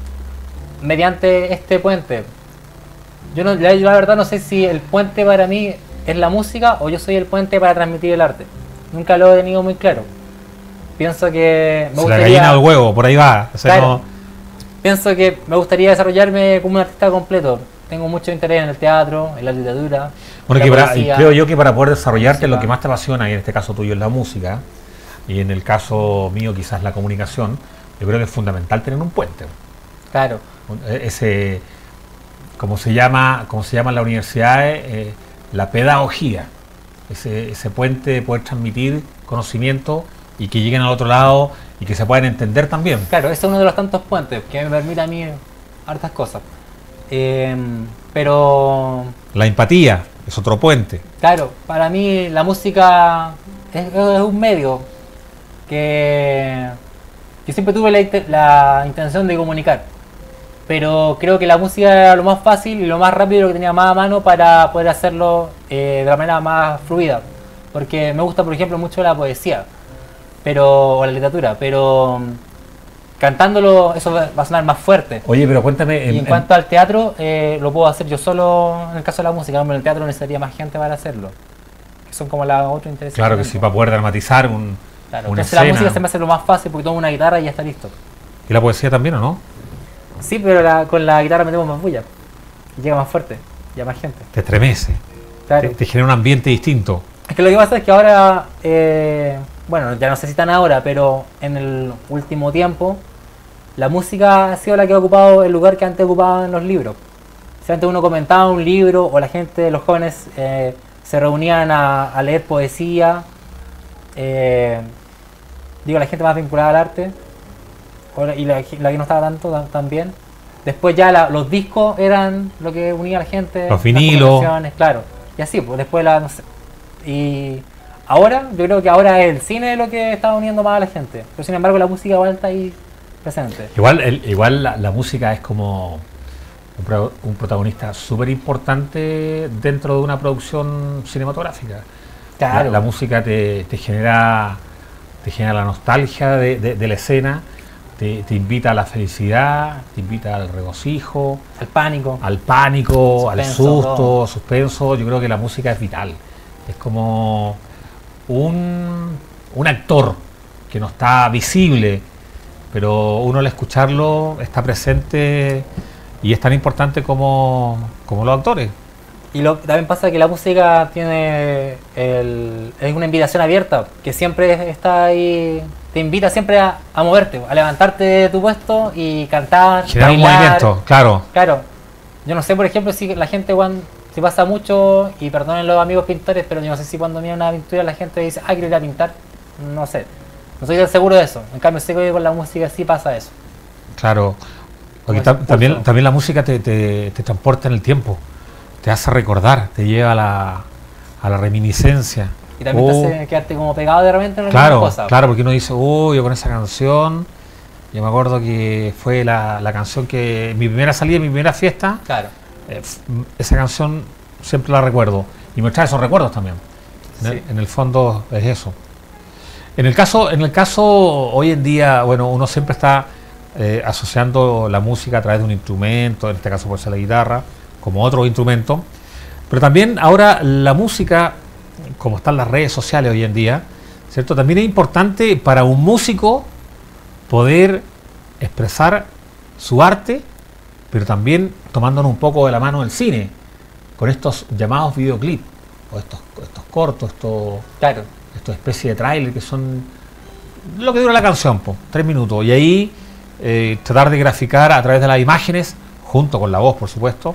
Speaker 2: mediante este puente. Yo, no, la, yo la verdad no sé si el puente para mí es la música o yo soy el puente para transmitir el arte. Nunca lo he tenido muy claro. Pienso que me
Speaker 1: se la
Speaker 2: gustaría...
Speaker 1: gallina del huevo, por ahí va. O sea,
Speaker 2: Claro.
Speaker 1: no-
Speaker 2: Pienso que me gustaría desarrollarme como un artista completo. Tengo mucho interés en el teatro, en la literatura.
Speaker 1: Bueno,
Speaker 2: la
Speaker 1: que para-
Speaker 2: poesía.
Speaker 1: creo yo que para poder desarrollarte
Speaker 2: música.
Speaker 1: lo que más te apasiona, y en este caso tuyo es la música, y en el caso mío quizás la comunicación, yo creo que es fundamental tener un puente.
Speaker 2: Claro,
Speaker 1: Un- e- Ese, como se llama, como se llama en la universidad, eh, la pedagogía. Ese, ese puente de poder transmitir conocimiento y que lleguen al otro lado y que se puedan entender también.
Speaker 2: claro, ese es uno de los tantos puentes que me permite a mí hartas cosas. Eh, pero,
Speaker 1: La empatía es otro puente.
Speaker 2: claro, para mí la música es, es un medio que, que siempre tuve la, inte- la intención de comunicar. Pero creo que la música era lo más fácil y lo más rápido, lo que tenía más a mano para poder hacerlo eh, de la manera más fluida. Porque me gusta, por ejemplo, mucho la poesía pero o la literatura, pero mm, cantándolo eso va va a sonar más fuerte.
Speaker 1: Oye, pero cuéntame,
Speaker 2: Y en
Speaker 1: en-
Speaker 2: cuanto al teatro, eh, lo puedo hacer yo solo en el caso de la música, pero en el teatro necesitaría más gente para hacerlo. Que son como la otra intereses.
Speaker 1: claro que
Speaker 2: tengo.
Speaker 1: sí, para poder dramatizar un,
Speaker 2: Claro,
Speaker 1: una
Speaker 2: entonces la
Speaker 1: escena.
Speaker 2: música se me hace lo más fácil porque tomo una guitarra y ya está listo.
Speaker 1: ¿Y la poesía también o no?
Speaker 2: Sí, pero la- con la guitarra metemos más bulla. llega más fuerte, ya más gente.
Speaker 1: Te estremece,
Speaker 2: Claro.
Speaker 1: te, te genera un ambiente distinto.
Speaker 2: Es que lo que pasa es que ahora, eh, bueno, ya no sé si tan ahora, pero en el último tiempo, la música ha sido la que ha ocupado el lugar que antes ocupaban los libros. Si antes uno comentaba un libro o la gente, los jóvenes, eh, se reunían a, a leer poesía, eh, digo, la gente más vinculada al arte, o la- y la, la que no estaba tanto tam- también. Después ya la- los discos eran lo que unía a la gente.
Speaker 1: Los
Speaker 2: las
Speaker 1: vinilos.
Speaker 2: conversaciones, claro. Y así, pues después la, no sé. Y ahora, yo creo que ahora el cine es lo que está uniendo más a la gente. Pero sin embargo la música igual está ahí presente.
Speaker 1: Igual, el- igual la, la música es como un, pro- un protagonista súper importante dentro de una producción cinematográfica.
Speaker 2: Claro.
Speaker 1: La, la música te, te genera te genera la nostalgia de, de- de la escena, te, te invita a la felicidad, te invita al regocijo,
Speaker 2: El pánico.
Speaker 1: al pánico, al
Speaker 2: Suspenso,
Speaker 1: susto,
Speaker 2: todo.
Speaker 1: suspenso. Yo creo que la música es vital. Es como un, un actor que no está visible, pero uno al escucharlo está presente y es tan importante como, como los actores.
Speaker 2: Y lo, también pasa que la música tiene el, es una invitación abierta, que siempre está ahí, te invita siempre a, a moverte, a levantarte de tu puesto y cantar,
Speaker 1: Generar un
Speaker 2: bailar.
Speaker 1: movimiento, claro.
Speaker 2: Claro, yo no sé, por ejemplo, si la gente cuando, si pasa mucho, y perdonen los amigos pintores, pero yo no sé si cuando mira una pintura la gente dice, ah, quiero ir a pintar, no sé, no soy tan seguro de eso. En cambio sé que con la música sí pasa eso.
Speaker 1: Claro, porque
Speaker 2: Como
Speaker 1: ta-
Speaker 2: ese
Speaker 1: también,
Speaker 2: pulso.
Speaker 1: también la música te, te- te transporta en el tiempo, te hace recordar, te lleva a la, a la reminiscencia.
Speaker 2: Y también
Speaker 1: Oh,
Speaker 2: te hace quedarte como pegado de repente en la
Speaker 1: claro,
Speaker 2: misma cosa.
Speaker 1: claro, porque uno dice, oh, yo con esa canción, yo me acuerdo que fue la, la canción que, mi primera salida, mi primera fiesta,
Speaker 2: Claro.
Speaker 1: eh, f- esa canción siempre la recuerdo y me trae esos recuerdos también. En, el,
Speaker 2: Sí.
Speaker 1: en el fondo es eso. En el caso, en el caso hoy en día, bueno, uno siempre está eh, asociando la música a través de un instrumento, en este caso puede ser la guitarra, como otro instrumento, pero también ahora la música, como están las redes sociales hoy en día, ¿cierto? También es importante para un músico poder expresar su arte, pero también tomándonos un poco de la mano del cine, con estos llamados videoclips, o estos, estos cortos, estos,
Speaker 2: Claro.
Speaker 1: estos especies de tráiler que son lo que dura la canción, po, tres minutos, y ahí eh, tratar de graficar a través de las imágenes, junto con la voz, por supuesto,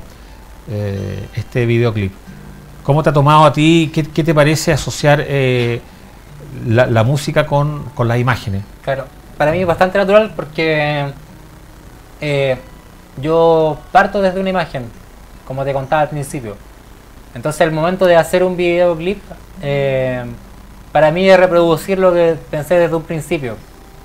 Speaker 1: eh, este videoclip. ¿Cómo te ha tomado a ti? ¿Qué, qué te parece asociar eh, la, la música con, con las imágenes?
Speaker 2: Claro, para mí es bastante natural porque eh, yo parto desde una imagen, como te contaba al principio. Entonces el momento de hacer un videoclip, eh, para mí es reproducir lo que pensé desde un principio.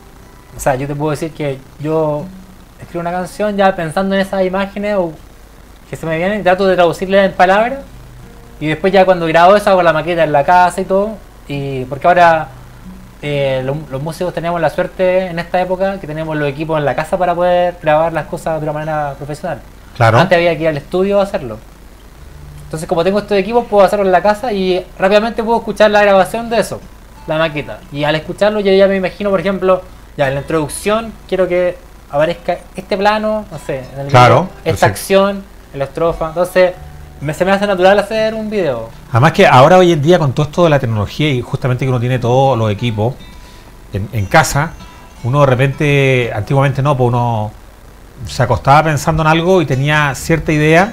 Speaker 2: O sea, yo te puedo decir que yo escribo una canción ya pensando en esas imágenes o que se me vienen, trato de traducirlas en palabras y después ya cuando grabo eso hago la maqueta en la casa y todo. Y porque ahora eh, lo- los músicos tenemos la suerte en esta época que tenemos los equipos en la casa para poder grabar las cosas de una manera profesional.
Speaker 1: Claro.
Speaker 2: Antes había que ir al estudio a hacerlo. Entonces, como tengo estos equipos, puedo hacerlo en la casa y rápidamente puedo escuchar la grabación de eso, la maqueta. Y al escucharlo, yo ya me imagino, por ejemplo, ya en la introducción quiero que aparezca este plano, no sé, en el
Speaker 1: Claro,
Speaker 2: video, esta
Speaker 1: perfecto.
Speaker 2: acción, en la estrofa. Entonces, me, se me hace natural hacer un video.
Speaker 1: Además que ahora hoy en día con todo esto de la tecnología y justamente que uno tiene todos los equipos en, en casa, uno de repente, antiguamente no, pues uno se acostaba pensando en algo y tenía cierta idea,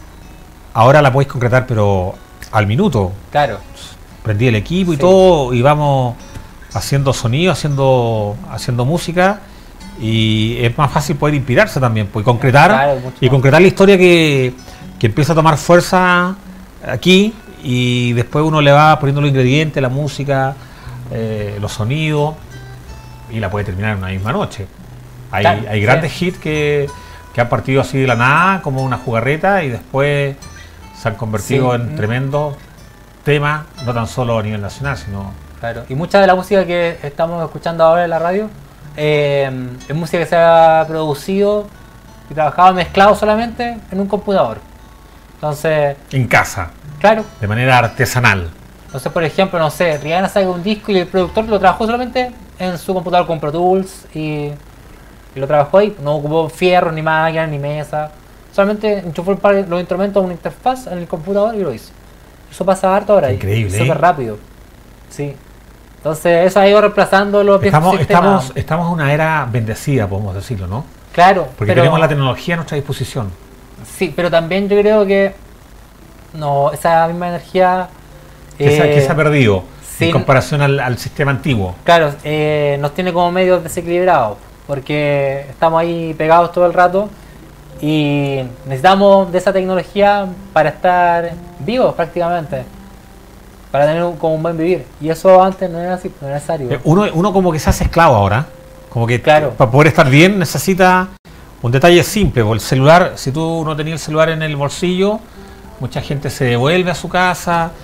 Speaker 1: ahora la podéis concretar pero al minuto.
Speaker 2: Claro,
Speaker 1: Prendí el equipo y
Speaker 2: Sí.
Speaker 1: todo y vamos haciendo sonido, haciendo, haciendo música y es más fácil poder inspirarse también, pues, y concretar
Speaker 2: Claro, mucho
Speaker 1: y
Speaker 2: más.
Speaker 1: concretar la historia que, que empieza a tomar fuerza aquí y después uno le va poniendo los ingredientes, la música, eh, los sonidos y la puede terminar en una misma noche. Hay,
Speaker 2: Claro,
Speaker 1: hay
Speaker 2: sí.
Speaker 1: grandes hits que, que han partido así de la nada como una jugarreta y después se han convertido
Speaker 2: Sí.
Speaker 1: en tremendos temas, no tan solo a nivel nacional, sino
Speaker 2: claro. Y mucha de la música que estamos escuchando ahora en la radio eh, es música que se ha producido y trabajado mezclado solamente en un computador. Entonces,
Speaker 1: en casa,
Speaker 2: claro.
Speaker 1: de manera artesanal.
Speaker 2: Entonces, por ejemplo, no sé, Rihanna saca un disco y el productor lo trabajó solamente en su computador con Pro Tools y, y lo trabajó ahí. No ocupó fierros, ni máquinas, ni mesa. Solamente enchufó el par- los instrumentos a una interfaz en el computador y lo hizo. Eso pasa harto ahora. y
Speaker 1: Increíble,
Speaker 2: Súper
Speaker 1: ¿eh?
Speaker 2: rápido. Sí. Entonces eso ha ido reemplazando los viejos
Speaker 1: Estamos,
Speaker 2: sistemas.
Speaker 1: estamos, estamos en una era bendecida, podemos decirlo, ¿no?
Speaker 2: Claro.
Speaker 1: Porque
Speaker 2: pero,
Speaker 1: tenemos la tecnología a nuestra disposición.
Speaker 2: Sí, pero también yo creo que no, esa misma energía.
Speaker 1: Que, se,
Speaker 2: eh,
Speaker 1: que se ha perdido
Speaker 2: sí.
Speaker 1: en comparación al, al sistema antiguo.
Speaker 2: Claro, eh, nos tiene como medio desequilibrados, porque estamos ahí pegados todo el rato y necesitamos de esa tecnología para estar vivos prácticamente, para tener un, como un buen vivir. Y eso antes no era así, no era necesario.
Speaker 1: Eh, Uno, uno como que se hace esclavo ahora. Como que
Speaker 2: Claro.
Speaker 1: para poder estar bien necesita un detalle simple. Porque el celular, si tú no tenías el celular en el bolsillo, mucha gente se devuelve a su casa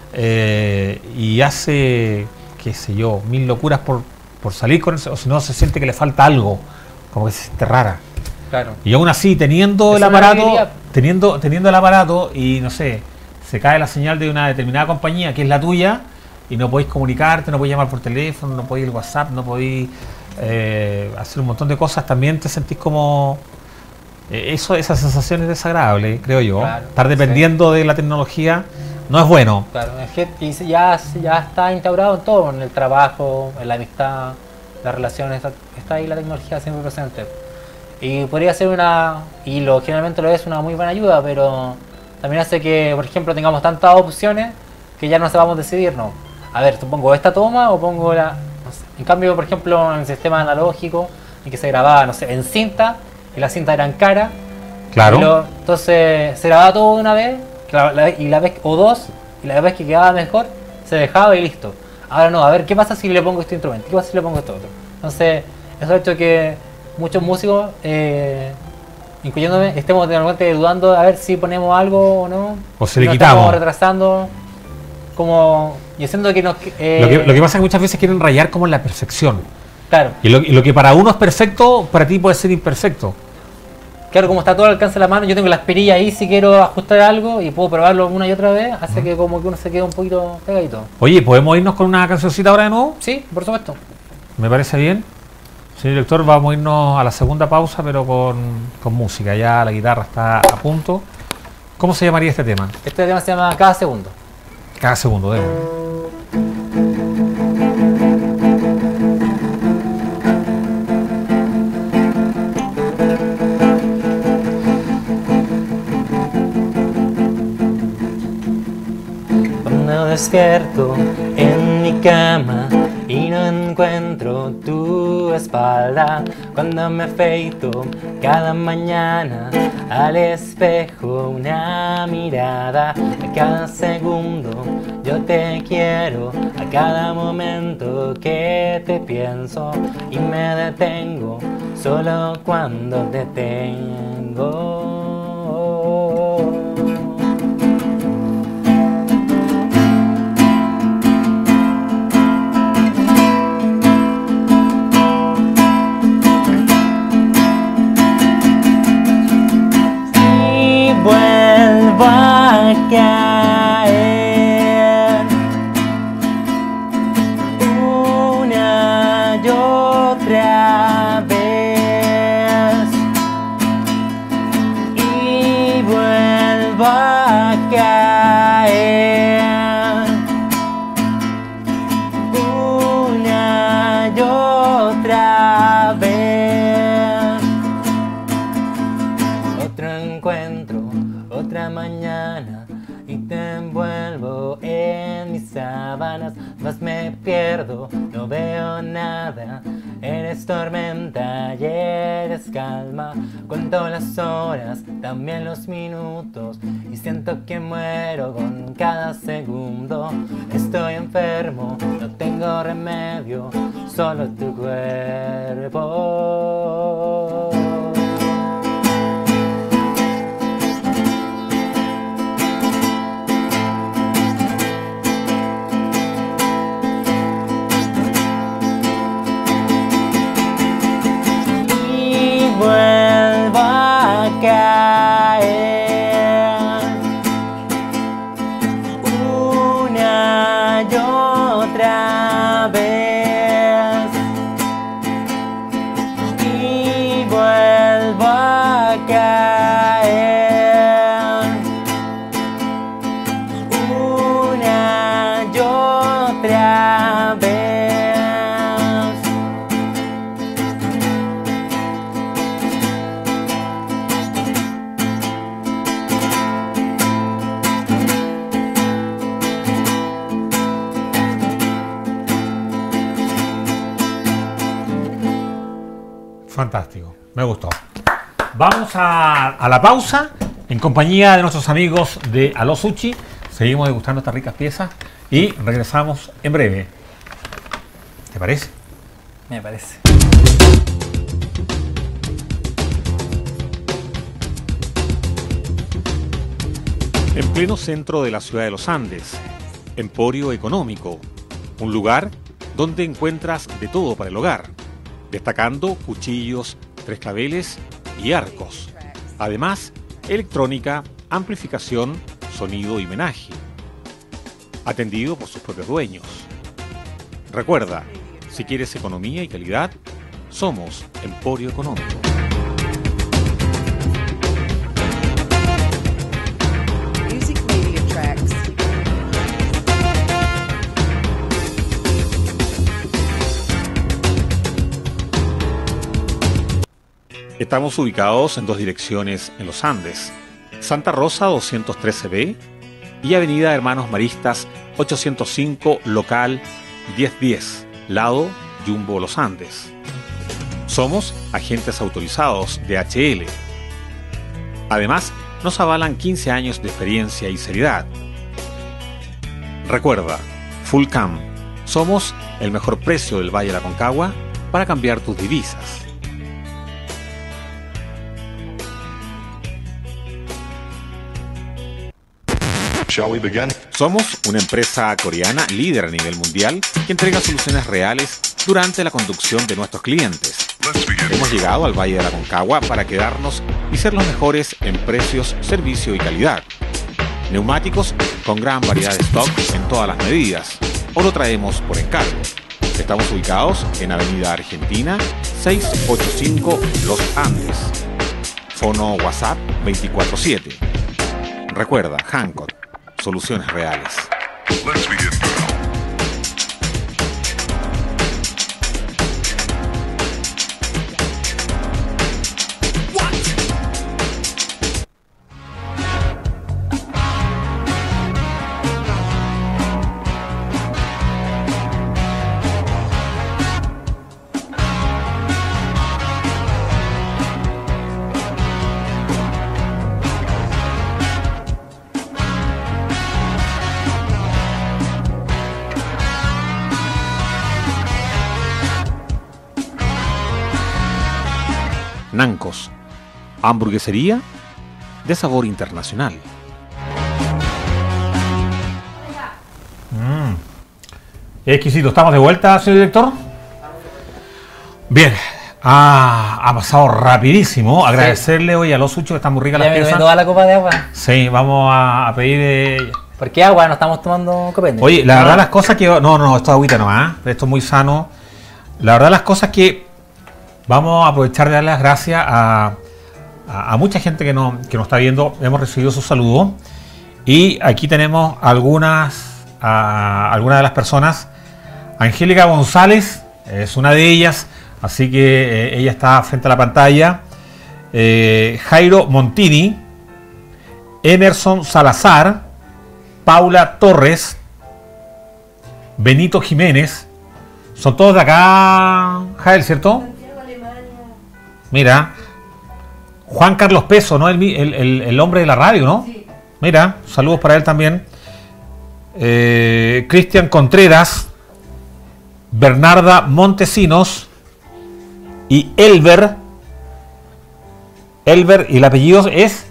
Speaker 1: eh, y hace, qué sé yo, mil locuras por, por salir con eso, o si no se siente que le falta algo, como que se siente rara.
Speaker 2: Claro.
Speaker 1: Y aún así, teniendo
Speaker 2: Es
Speaker 1: el
Speaker 2: una
Speaker 1: aparato,
Speaker 2: alegría.
Speaker 1: teniendo, teniendo el aparato y no sé, se cae la señal de una determinada compañía que es la tuya y no podéis comunicarte, no podéis llamar por teléfono, no podéis el WhatsApp, no podéis eh, hacer un montón de cosas, también te sentís como eh, eso, esa sensación es desagradable, creo yo.
Speaker 2: Claro,
Speaker 1: Estar dependiendo de la tecnología no es bueno.
Speaker 2: Claro, es que y se- ya, ya está instaurado en todo, en el trabajo, en la amistad, las relaciones, está, está ahí la tecnología siempre presente. Y podría ser una, y lo generalmente lo es, una muy buena ayuda, pero también hace que, por ejemplo, tengamos tantas opciones que ya no sepamos decidirnos. A ver, ¿tú pongo esta toma o pongo la...? No sé. En cambio, por ejemplo, en el sistema analógico, en que se grababa, no sé, en cinta, y las cintas eran caras,
Speaker 1: Claro.
Speaker 2: y lo- entonces se grababa todo de una vez, la- la- y la vez, o dos, y la vez que quedaba mejor, se dejaba y listo. Ahora no, a ver, ¿qué pasa si le pongo este instrumento? ¿Qué pasa si le pongo esto otro? Entonces, eso ha hecho que muchos músicos, eh, incluyéndome, estemos de repente dudando a ver si ponemos algo o no.
Speaker 1: O si le
Speaker 2: Nos
Speaker 1: quitamos.
Speaker 2: estamos retrasando, como, y haciendo que nos... eh,
Speaker 1: Lo que, lo que pasa es que muchas veces quieren rayar como en la perfección.
Speaker 2: Claro,
Speaker 1: Y lo, y lo que para uno es perfecto, para ti puede ser imperfecto.
Speaker 2: claro, como está todo al alcance de la mano, yo tengo las perillas ahí si quiero ajustar algo y puedo probarlo una y otra vez, hace que como que uno se quede un poquito pegadito.
Speaker 1: Oye, ¿podemos irnos con una cancioncita ahora de nuevo?
Speaker 2: Sí, por supuesto.
Speaker 1: Me parece bien. Señor director, vamos a irnos a la segunda pausa, pero con, con música. Ya la guitarra está a punto. ¿Cómo se llamaría este tema?
Speaker 2: Este tema se llama Cada Segundo.
Speaker 1: Cada segundo, démosle.
Speaker 2: Cuando despierto en mi cama y no encuentro tu espalda, cuando me afeito cada mañana al espejo una mirada, a cada segundo yo te quiero, a cada momento que te pienso y me detengo solo cuando te tengo. Y vuelvo a caer una y otra vez y vuelvo a caer una y otra vez. Otro encuentro, otra mañana y te envuelvo en mis sábanas, más me pierdo, no veo nada. Eres tormenta y eres calma, cuento las horas, también los minutos y siento que muero con cada segundo. Estoy enfermo, no tengo remedio, solo tu cuerpo. Y vuelvo a caer una y otra vez y
Speaker 1: Fantástico, me gustó. Vamos a, a la pausa en compañía de nuestros amigos de Aló Sushi. Seguimos degustando estas ricas piezas y regresamos en breve. ¿Te parece?
Speaker 2: Me parece.
Speaker 1: En pleno centro de la ciudad de los Andes, Emporio Económico, un lugar donde encuentras de todo para el hogar, destacando cuchillos, tres claveles y arcos. Además, electrónica, amplificación, sonido y menaje. Atendido por sus propios dueños. Recuerda, si quieres economía y calidad, somos Emporio Económico.
Speaker 3: Music Media Tracks.
Speaker 1: Estamos ubicados en dos direcciones en los Andes, Santa Rosa doscientos trece B y Avenida Hermanos Maristas ochocientos cinco, local diez diez, lado Jumbo Los Andes. Somos agentes autorizados de H L. Además, nos avalan quince años de experiencia y seriedad. Recuerda, Fullcam, somos el mejor precio del Valle de la Concagua para cambiar tus divisas.
Speaker 4: Shall we begin?
Speaker 1: Somos una empresa coreana líder a nivel mundial que entrega soluciones reales durante la conducción de nuestros clientes.
Speaker 4: Let's begin.
Speaker 1: Hemos llegado al Valle de la Concagua para quedarnos y ser los mejores en precios, servicio y calidad. Neumáticos con gran variedad de stock en todas las medidas, o lo traemos por encargo. Estamos ubicados en Avenida Argentina seiscientos ochenta y cinco Los Andes. Fono WhatsApp veinticuatro siete. Recuerda, Hancock, soluciones reales.
Speaker 4: Let's begin.
Speaker 1: Nancos, hamburguesería de sabor internacional. Mm. Exquisito. ¿Estamos de vuelta, señor director? Bien. Ah, ha pasado rapidísimo. Agradecerle hoy a los Suchos, que están muy ricas
Speaker 2: Ya
Speaker 1: las
Speaker 2: me tomé
Speaker 1: piezas.
Speaker 2: toda la copa de agua.
Speaker 1: Sí, vamos a, a pedir... Eh...
Speaker 2: ¿Por qué agua? No estamos tomando copete.
Speaker 1: Oye, la verdad las cosas que... No, no, esto es agüita nomás. Esto es muy sano. La verdad las cosas que... Vamos a aprovechar de dar las gracias a, a, a mucha gente que, no, que nos está viendo. Hemos recibido sus saludos. Y aquí tenemos algunas, a, algunas de las personas. Angélica González es una de ellas. Así que eh, ella está frente a la pantalla. Eh, Jairo Montini. Emerson Salazar. Paula Torres. Benito Jiménez. Son todos de acá, Jael, ¿cierto? Mira, Juan Carlos Peso, ¿no? El, el, el, el hombre de la radio, ¿no? Sí. Mira, saludos para él también. Eh, Cristian Contreras, Bernarda Montesinos y Elber. Elber, y el apellido es...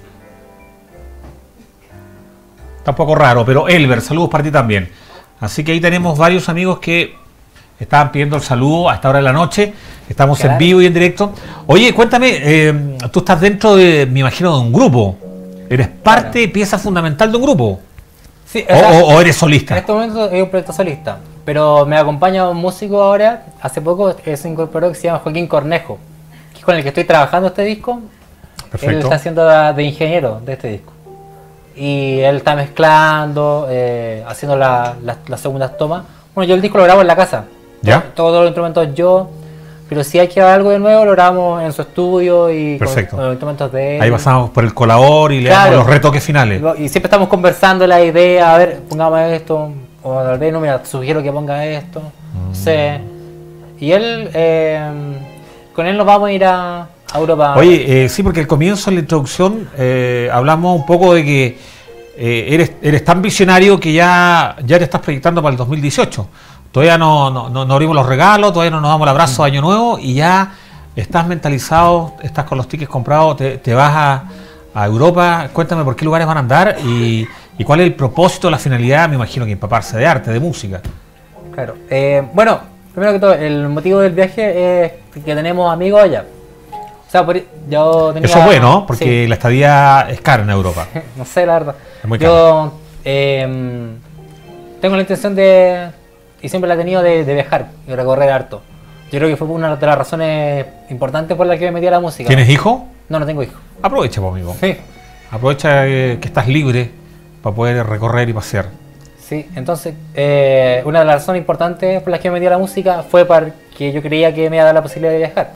Speaker 1: Está un poco raro, pero Elber, saludos para ti también. Así que ahí tenemos varios amigos que estaban pidiendo el saludo a esta hora de la noche. Estamos claro. En vivo y en directo. Oye, cuéntame, eh, tú estás dentro de, me imagino, de un grupo. Eres parte, claro. Pieza fundamental de un grupo.
Speaker 2: Sí,
Speaker 1: o, sea, o, o eres solista.
Speaker 2: En este momento es un proyecto solista. Pero me acompaña un músico ahora, hace poco se incorporó, que se llama Joaquín Cornejo, que es con el que estoy trabajando este disco. Perfecto. Él está haciendo de, de ingeniero de este disco. Y él está mezclando, eh, haciendo las la, la segundas tomas. Bueno, yo el disco lo grabo en la casa.
Speaker 1: ¿Ya?
Speaker 2: Todos los instrumentos yo. Pero si hay que hacer algo de nuevo, lo grabamos en su estudio y
Speaker 1: perfecto.
Speaker 2: Con, con los instrumentos de él.
Speaker 1: Ahí pasamos por el colador y le claro. damos los retoques finales.
Speaker 2: Y siempre estamos conversando la idea, a ver, pongamos esto, o tal vez no, mira, te sugiero que ponga esto, no mm. sé. Y él, eh, con él nos vamos a ir a, a Europa.
Speaker 1: Oye, eh, sí, porque al comienzo en la introducción eh, hablamos un poco de que eh, eres, eres tan visionario que ya, ya te estás proyectando para el dos mil dieciocho. Todavía no, no, no, no abrimos los regalos, todavía no nos damos el abrazo de Año Nuevo y ya estás mentalizado, estás con los tickets comprados, te, te vas a, a Europa. Cuéntame por qué lugares van a andar y, y cuál es el propósito, la finalidad. Me imagino que empaparse de arte, de música.
Speaker 2: Claro. Eh, bueno, primero que todo, el motivo del viaje es que tenemos amigos allá. O sea, por, yo tenía...
Speaker 1: Eso es bueno, porque
Speaker 2: sí.
Speaker 1: la estadía es cara en Europa.
Speaker 2: No sé, la verdad.
Speaker 1: Es muy
Speaker 2: yo eh, tengo la intención de, y siempre la he tenido, de, de viajar y recorrer harto. Yo creo que fue una de las razones importantes por las que me metí a la música.
Speaker 1: ¿Tienes hijo?
Speaker 2: No, no tengo hijos.
Speaker 1: Aprovecha, pues, amigo.
Speaker 2: Sí.
Speaker 1: Aprovecha eh, que estás libre para poder recorrer y pasear.
Speaker 2: Sí, entonces, eh, una de las razones importantes por las que me metí a la música fue porque yo creía que me iba a dar la posibilidad de viajar.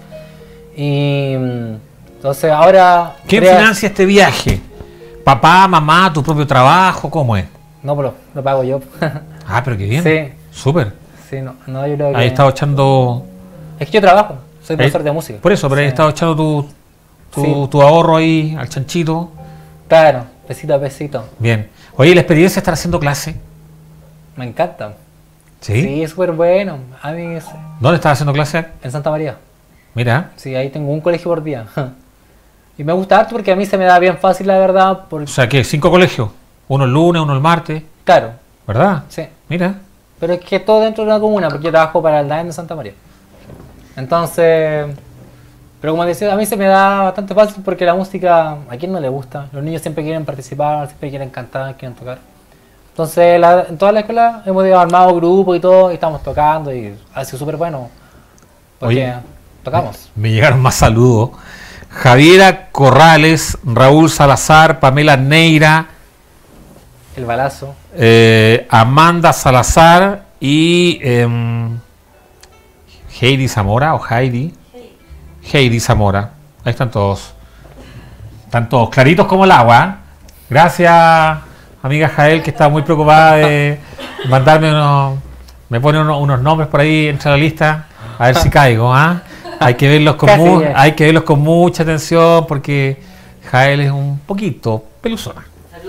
Speaker 2: Y mm, entonces ahora...
Speaker 1: ¿Quién
Speaker 2: crea-
Speaker 1: financia este viaje? ¿Papá, mamá, tu propio trabajo? ¿Cómo es?
Speaker 2: No, pero lo pago yo.
Speaker 1: Ah, pero qué bien.
Speaker 2: Sí.
Speaker 1: Súper.
Speaker 2: Sí, no, no, yo creo que...
Speaker 1: Ahí estado echando...
Speaker 2: Es que yo trabajo, soy profesor
Speaker 1: ahí-
Speaker 2: de música.
Speaker 1: Por eso, pero ahí
Speaker 2: Sí.
Speaker 1: estado echando tu, tu,
Speaker 2: Sí.
Speaker 1: tu ahorro ahí al chanchito.
Speaker 2: Claro, pesito a pesito.
Speaker 1: Bien. Oye, ¿la experiencia de estar haciendo clase?
Speaker 2: Me encanta.
Speaker 1: ¿Sí?
Speaker 2: Sí, es súper bueno. A mí es
Speaker 1: ¿Dónde estás haciendo clase?
Speaker 2: en Santa María.
Speaker 1: Mira.
Speaker 2: Sí, ahí tengo un colegio por día. Y me gusta harto porque a mí se me da bien fácil, la verdad. Porque,
Speaker 1: O sea, ¿qué? ¿Cinco colegios? Uno el lunes, uno el martes.
Speaker 2: claro,
Speaker 1: ¿Verdad?
Speaker 2: sí.
Speaker 1: Mira.
Speaker 2: Pero es que todo dentro de una comuna, porque yo trabajo para el D A E M de Santa María. Entonces, pero como decía, a mí se me da bastante fácil porque la música, ¿a quién no le gusta? Los niños siempre quieren participar, siempre quieren cantar, quieren tocar. Entonces, la- en toda la escuela hemos armado grupos y todo, y estamos tocando, y ha sido súper bueno. Porque
Speaker 1: Oye,
Speaker 2: tocamos.
Speaker 1: Me llegaron más saludos. Javiera Corrales, Raúl Salazar, Pamela Neira,
Speaker 2: El balazo.
Speaker 1: eh, Amanda Salazar y em, Heidi Zamora o Heidi. Heidi Zamora. Ahí están todos. Están todos claritos como el agua. Gracias, amiga Jael, que está muy preocupada de mandarme unos... Me pone unos, unos nombres por ahí entre la lista. A ver si caigo, ¿ah? Hay que verlos con
Speaker 2: Casi
Speaker 1: mu-
Speaker 2: bien.
Speaker 1: hay que verlos con mucha atención porque Jael es un poquito peluzona.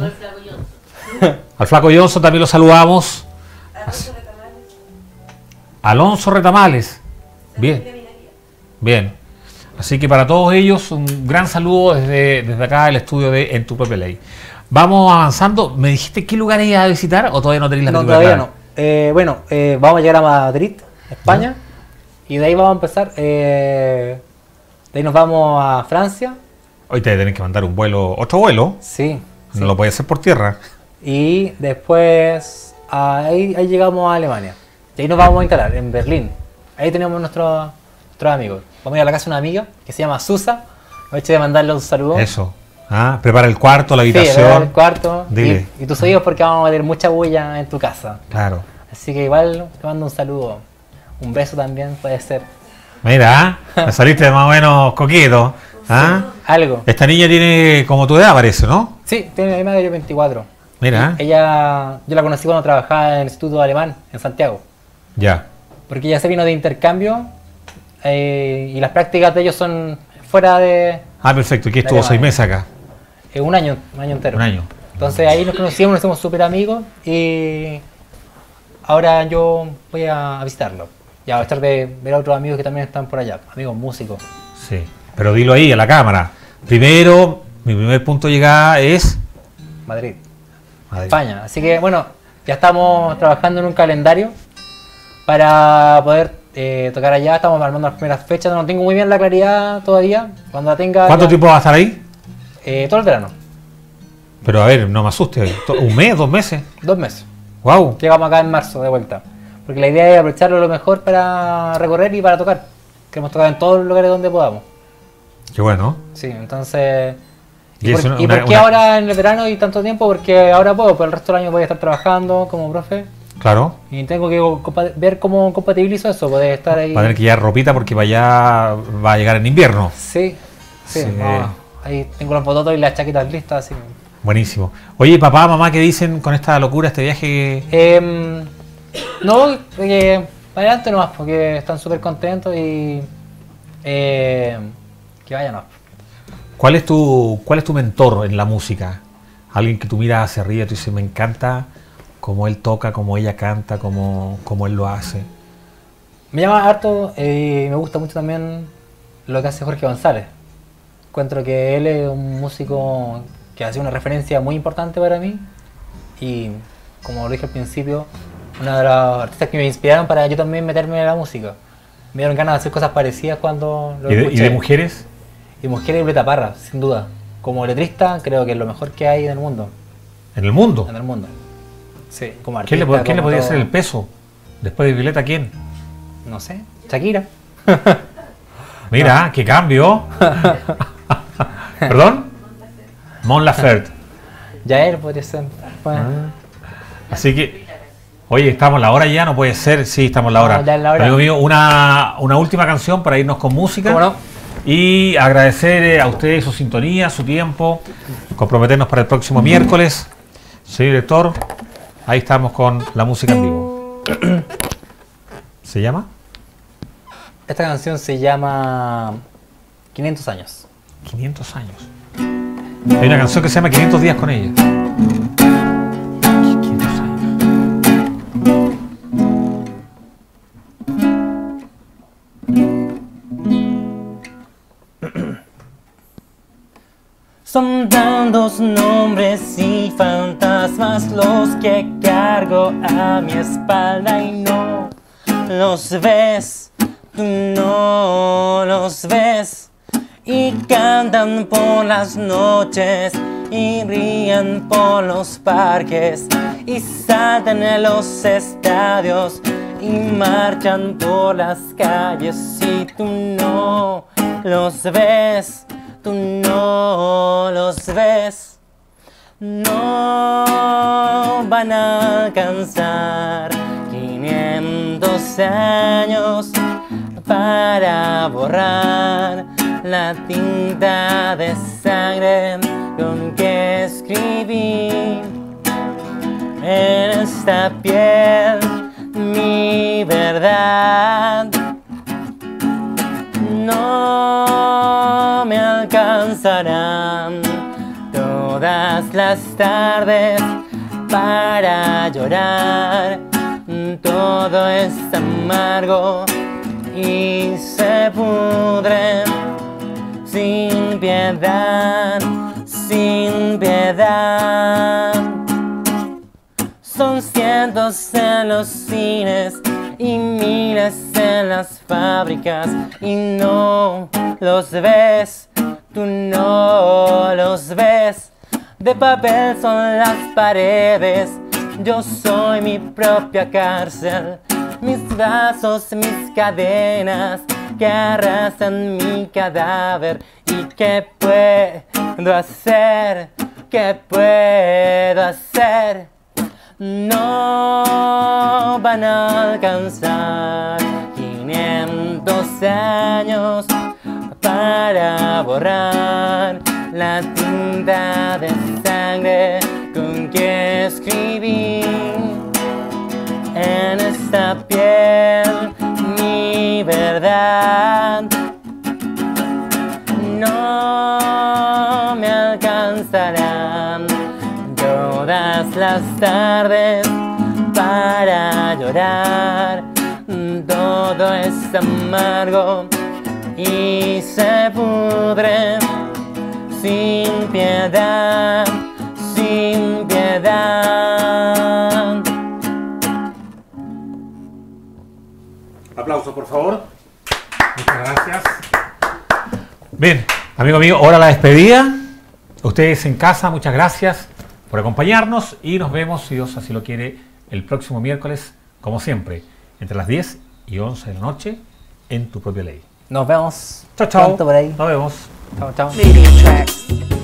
Speaker 1: Al Flaco Johnson también lo saludamos. Alonso Retamales. Bien. Bien. Así que para todos ellos un gran saludo desde, desde acá el estudio de En Tu Propia Ley. Vamos avanzando. ¿Me dijiste qué lugares ibas a visitar o todavía no tenéis la
Speaker 2: No,
Speaker 1: película
Speaker 2: todavía
Speaker 1: clara?
Speaker 2: no. Eh, bueno, eh, vamos a llegar a Madrid, España, y de ahí vamos a empezar. eh, de ahí nos vamos a Francia.
Speaker 1: Hoy te tienen que mandar un vuelo, otro vuelo.
Speaker 2: Sí.
Speaker 1: No lo puede hacer por tierra.
Speaker 2: Y después a- ahí, ahí llegamos a Alemania. Y ahí nos vamos a instalar en Berlín. Ahí tenemos nuestros nuestros amigos. Vamos a ir a la casa de una amiga que se llama Susa. Aprovecho de mandarle un saludo.
Speaker 1: Eso. Ah, prepara el cuarto, la
Speaker 2: Sí,
Speaker 1: habitación.
Speaker 2: el cuarto.
Speaker 1: Dile.
Speaker 2: Y, y tus oídos porque vamos a meter mucha bulla en tu casa.
Speaker 1: Claro.
Speaker 2: Así que igual te mando un saludo. Un beso también puede ser.
Speaker 1: Mira, ¿ah? Me saliste más o menos coqueto. ¿Ah?
Speaker 2: Algo.
Speaker 1: Esta niña tiene como tu edad, parece, ¿no?
Speaker 2: Sí, tiene mi madre veinticuatro.
Speaker 1: Mira, ¿eh?
Speaker 2: Ella, yo la conocí cuando trabajaba en el Instituto Alemán en Santiago.
Speaker 1: Ya.
Speaker 2: Porque ella se vino de intercambio eh, y las prácticas de ellos son fuera de
Speaker 1: Ah, perfecto. Aquí estuvo
Speaker 2: Alemania.
Speaker 1: seis meses acá.
Speaker 2: eh, un año, un año entero.
Speaker 1: Un año.
Speaker 2: Entonces ahí nos conocimos, nos hicimos súper amigos y ahora yo voy a visitarlo. Ya voy a estar de ver a otros amigos que también están por allá, amigos músicos.
Speaker 1: Sí. Pero dilo ahí, a la cámara. Primero, mi primer punto de llegada es...
Speaker 2: Madrid,
Speaker 1: Madrid.
Speaker 2: España. Así que bueno, ya estamos trabajando en un calendario para poder eh, tocar allá. Estamos armando las primeras fechas. No tengo muy bien la claridad todavía. Cuando la tenga.
Speaker 1: ¿Cuánto
Speaker 2: ya-
Speaker 1: tiempo va a estar ahí?
Speaker 2: Eh, todo el verano.
Speaker 1: Pero a ver, no me asuste. ¿Un mes, dos meses?
Speaker 2: Dos meses.
Speaker 1: Wow.
Speaker 2: Llegamos acá en marzo de vuelta. Porque la idea es aprovecharlo lo mejor para recorrer y para tocar. Queremos tocar en todos los lugares donde podamos.
Speaker 1: Qué bueno.
Speaker 2: Sí, entonces.
Speaker 1: Y
Speaker 2: ¿Y,
Speaker 1: es
Speaker 2: por,
Speaker 1: una-
Speaker 2: y
Speaker 1: una-
Speaker 2: por qué
Speaker 1: una-
Speaker 2: ahora en el verano y tanto tiempo? Porque ahora puedo, pero el resto del año voy a estar trabajando como profe.
Speaker 1: Claro.
Speaker 2: Y tengo que compa- ver cómo compatibilizo eso, poder estar ahí.
Speaker 1: Va a tener que llevar ropita porque para allá va a llegar en invierno.
Speaker 2: Sí, sí.
Speaker 1: Sí.
Speaker 2: vamos. Ahí tengo los fototos y las chaquetas listas, así.
Speaker 1: Buenísimo. Oye, papá, mamá, ¿qué dicen con esta locura, este viaje?
Speaker 2: Em, no, porque para adelante nomás, porque están súper contentos y Eh, que vayan no.
Speaker 1: ¿Cuál es tu, cuál es tu mentor en la música? Alguien que tú miras hacia arriba y tú dices, me encanta cómo él toca, cómo ella canta, cómo, cómo él lo hace.
Speaker 2: Me llama harto y me gusta mucho también lo que hace Jorge González. Encuentro que él es un músico que hace una referencia muy importante para mí y, como lo dije al principio, uno de los artistas que me inspiraron para yo también meterme en la música. Me dieron ganas de hacer cosas parecidas cuando lo
Speaker 1: ¿Y de,
Speaker 2: escuché.
Speaker 1: y de mujeres?
Speaker 2: Y mujeres, Violeta Parra, sin duda. Como letrista, creo que es lo mejor que hay en el mundo.
Speaker 1: ¿En el mundo?
Speaker 2: En el mundo. Sí, como artista.
Speaker 1: ¿Quién le, po- quién le
Speaker 2: como
Speaker 1: podría
Speaker 2: todo.
Speaker 1: hacer el peso? Después de Violeta, ¿quién?
Speaker 2: No sé, Shakira.
Speaker 1: Mira, qué cambio. ¿Perdón? Mon Laferte.
Speaker 2: Yael podría ser. Bueno,
Speaker 1: Así que, oye, estamos en la hora ya, no puede ser. Sí, estamos en la hora.
Speaker 2: No, ya es la hora.
Speaker 1: Amigo mío, una, una última canción para irnos con música.
Speaker 2: ¿cómo no?
Speaker 1: Y agradecer eh, a ustedes su sintonía, su tiempo, comprometernos para el próximo miércoles. Señor director, ahí estamos con la música en vivo. ¿Se llama?
Speaker 2: Esta canción se llama quinientos años.
Speaker 1: quinientos años. Hay una canción que se llama quinientos días con ella. quinientos años.
Speaker 2: Son tantos nombres y fantasmas los que cargo a mi espalda y no los ves, tú no los ves. Y cantan por las noches y ríen por los parques y saltan en los estadios y marchan por las calles y tú no los ves. Tú no los ves, no van a alcanzar quinientos años para borrar la tinta de sangre con que escribí en esta piel mi verdad. No me alcanzarán todas las tardes para llorar. Todo es amargo y se pudre sin piedad, sin piedad. Son cientos en los cines y miles en las fábricas y no los ves, tú no los ves. De papel son las paredes, yo soy mi propia cárcel. Mis brazos, mis cadenas que arrastran mi cadáver. ¿Y qué puedo hacer? ¿Qué puedo hacer? No van a alcanzar quinientos años para borrar la tinta de sangre con que escribí en esta piel mi verdad. No me alcanzarán todas las tardes para llorar. Todo es amargo y se pudre sin piedad, sin piedad.
Speaker 1: Aplauso, por favor. Muchas gracias. Bien, amigo mío, ahora la despedida. Ustedes en casa, muchas gracias por acompañarnos y nos vemos, si Dios así lo quiere, el próximo miércoles, como siempre, entre las diez y once de la noche, en Tu Propia Ley.
Speaker 2: Nos vemos.
Speaker 1: Chao, chao.
Speaker 2: pronto por ahí.
Speaker 1: Nos vemos.
Speaker 2: Chao, chao.
Speaker 3: Media Tracks.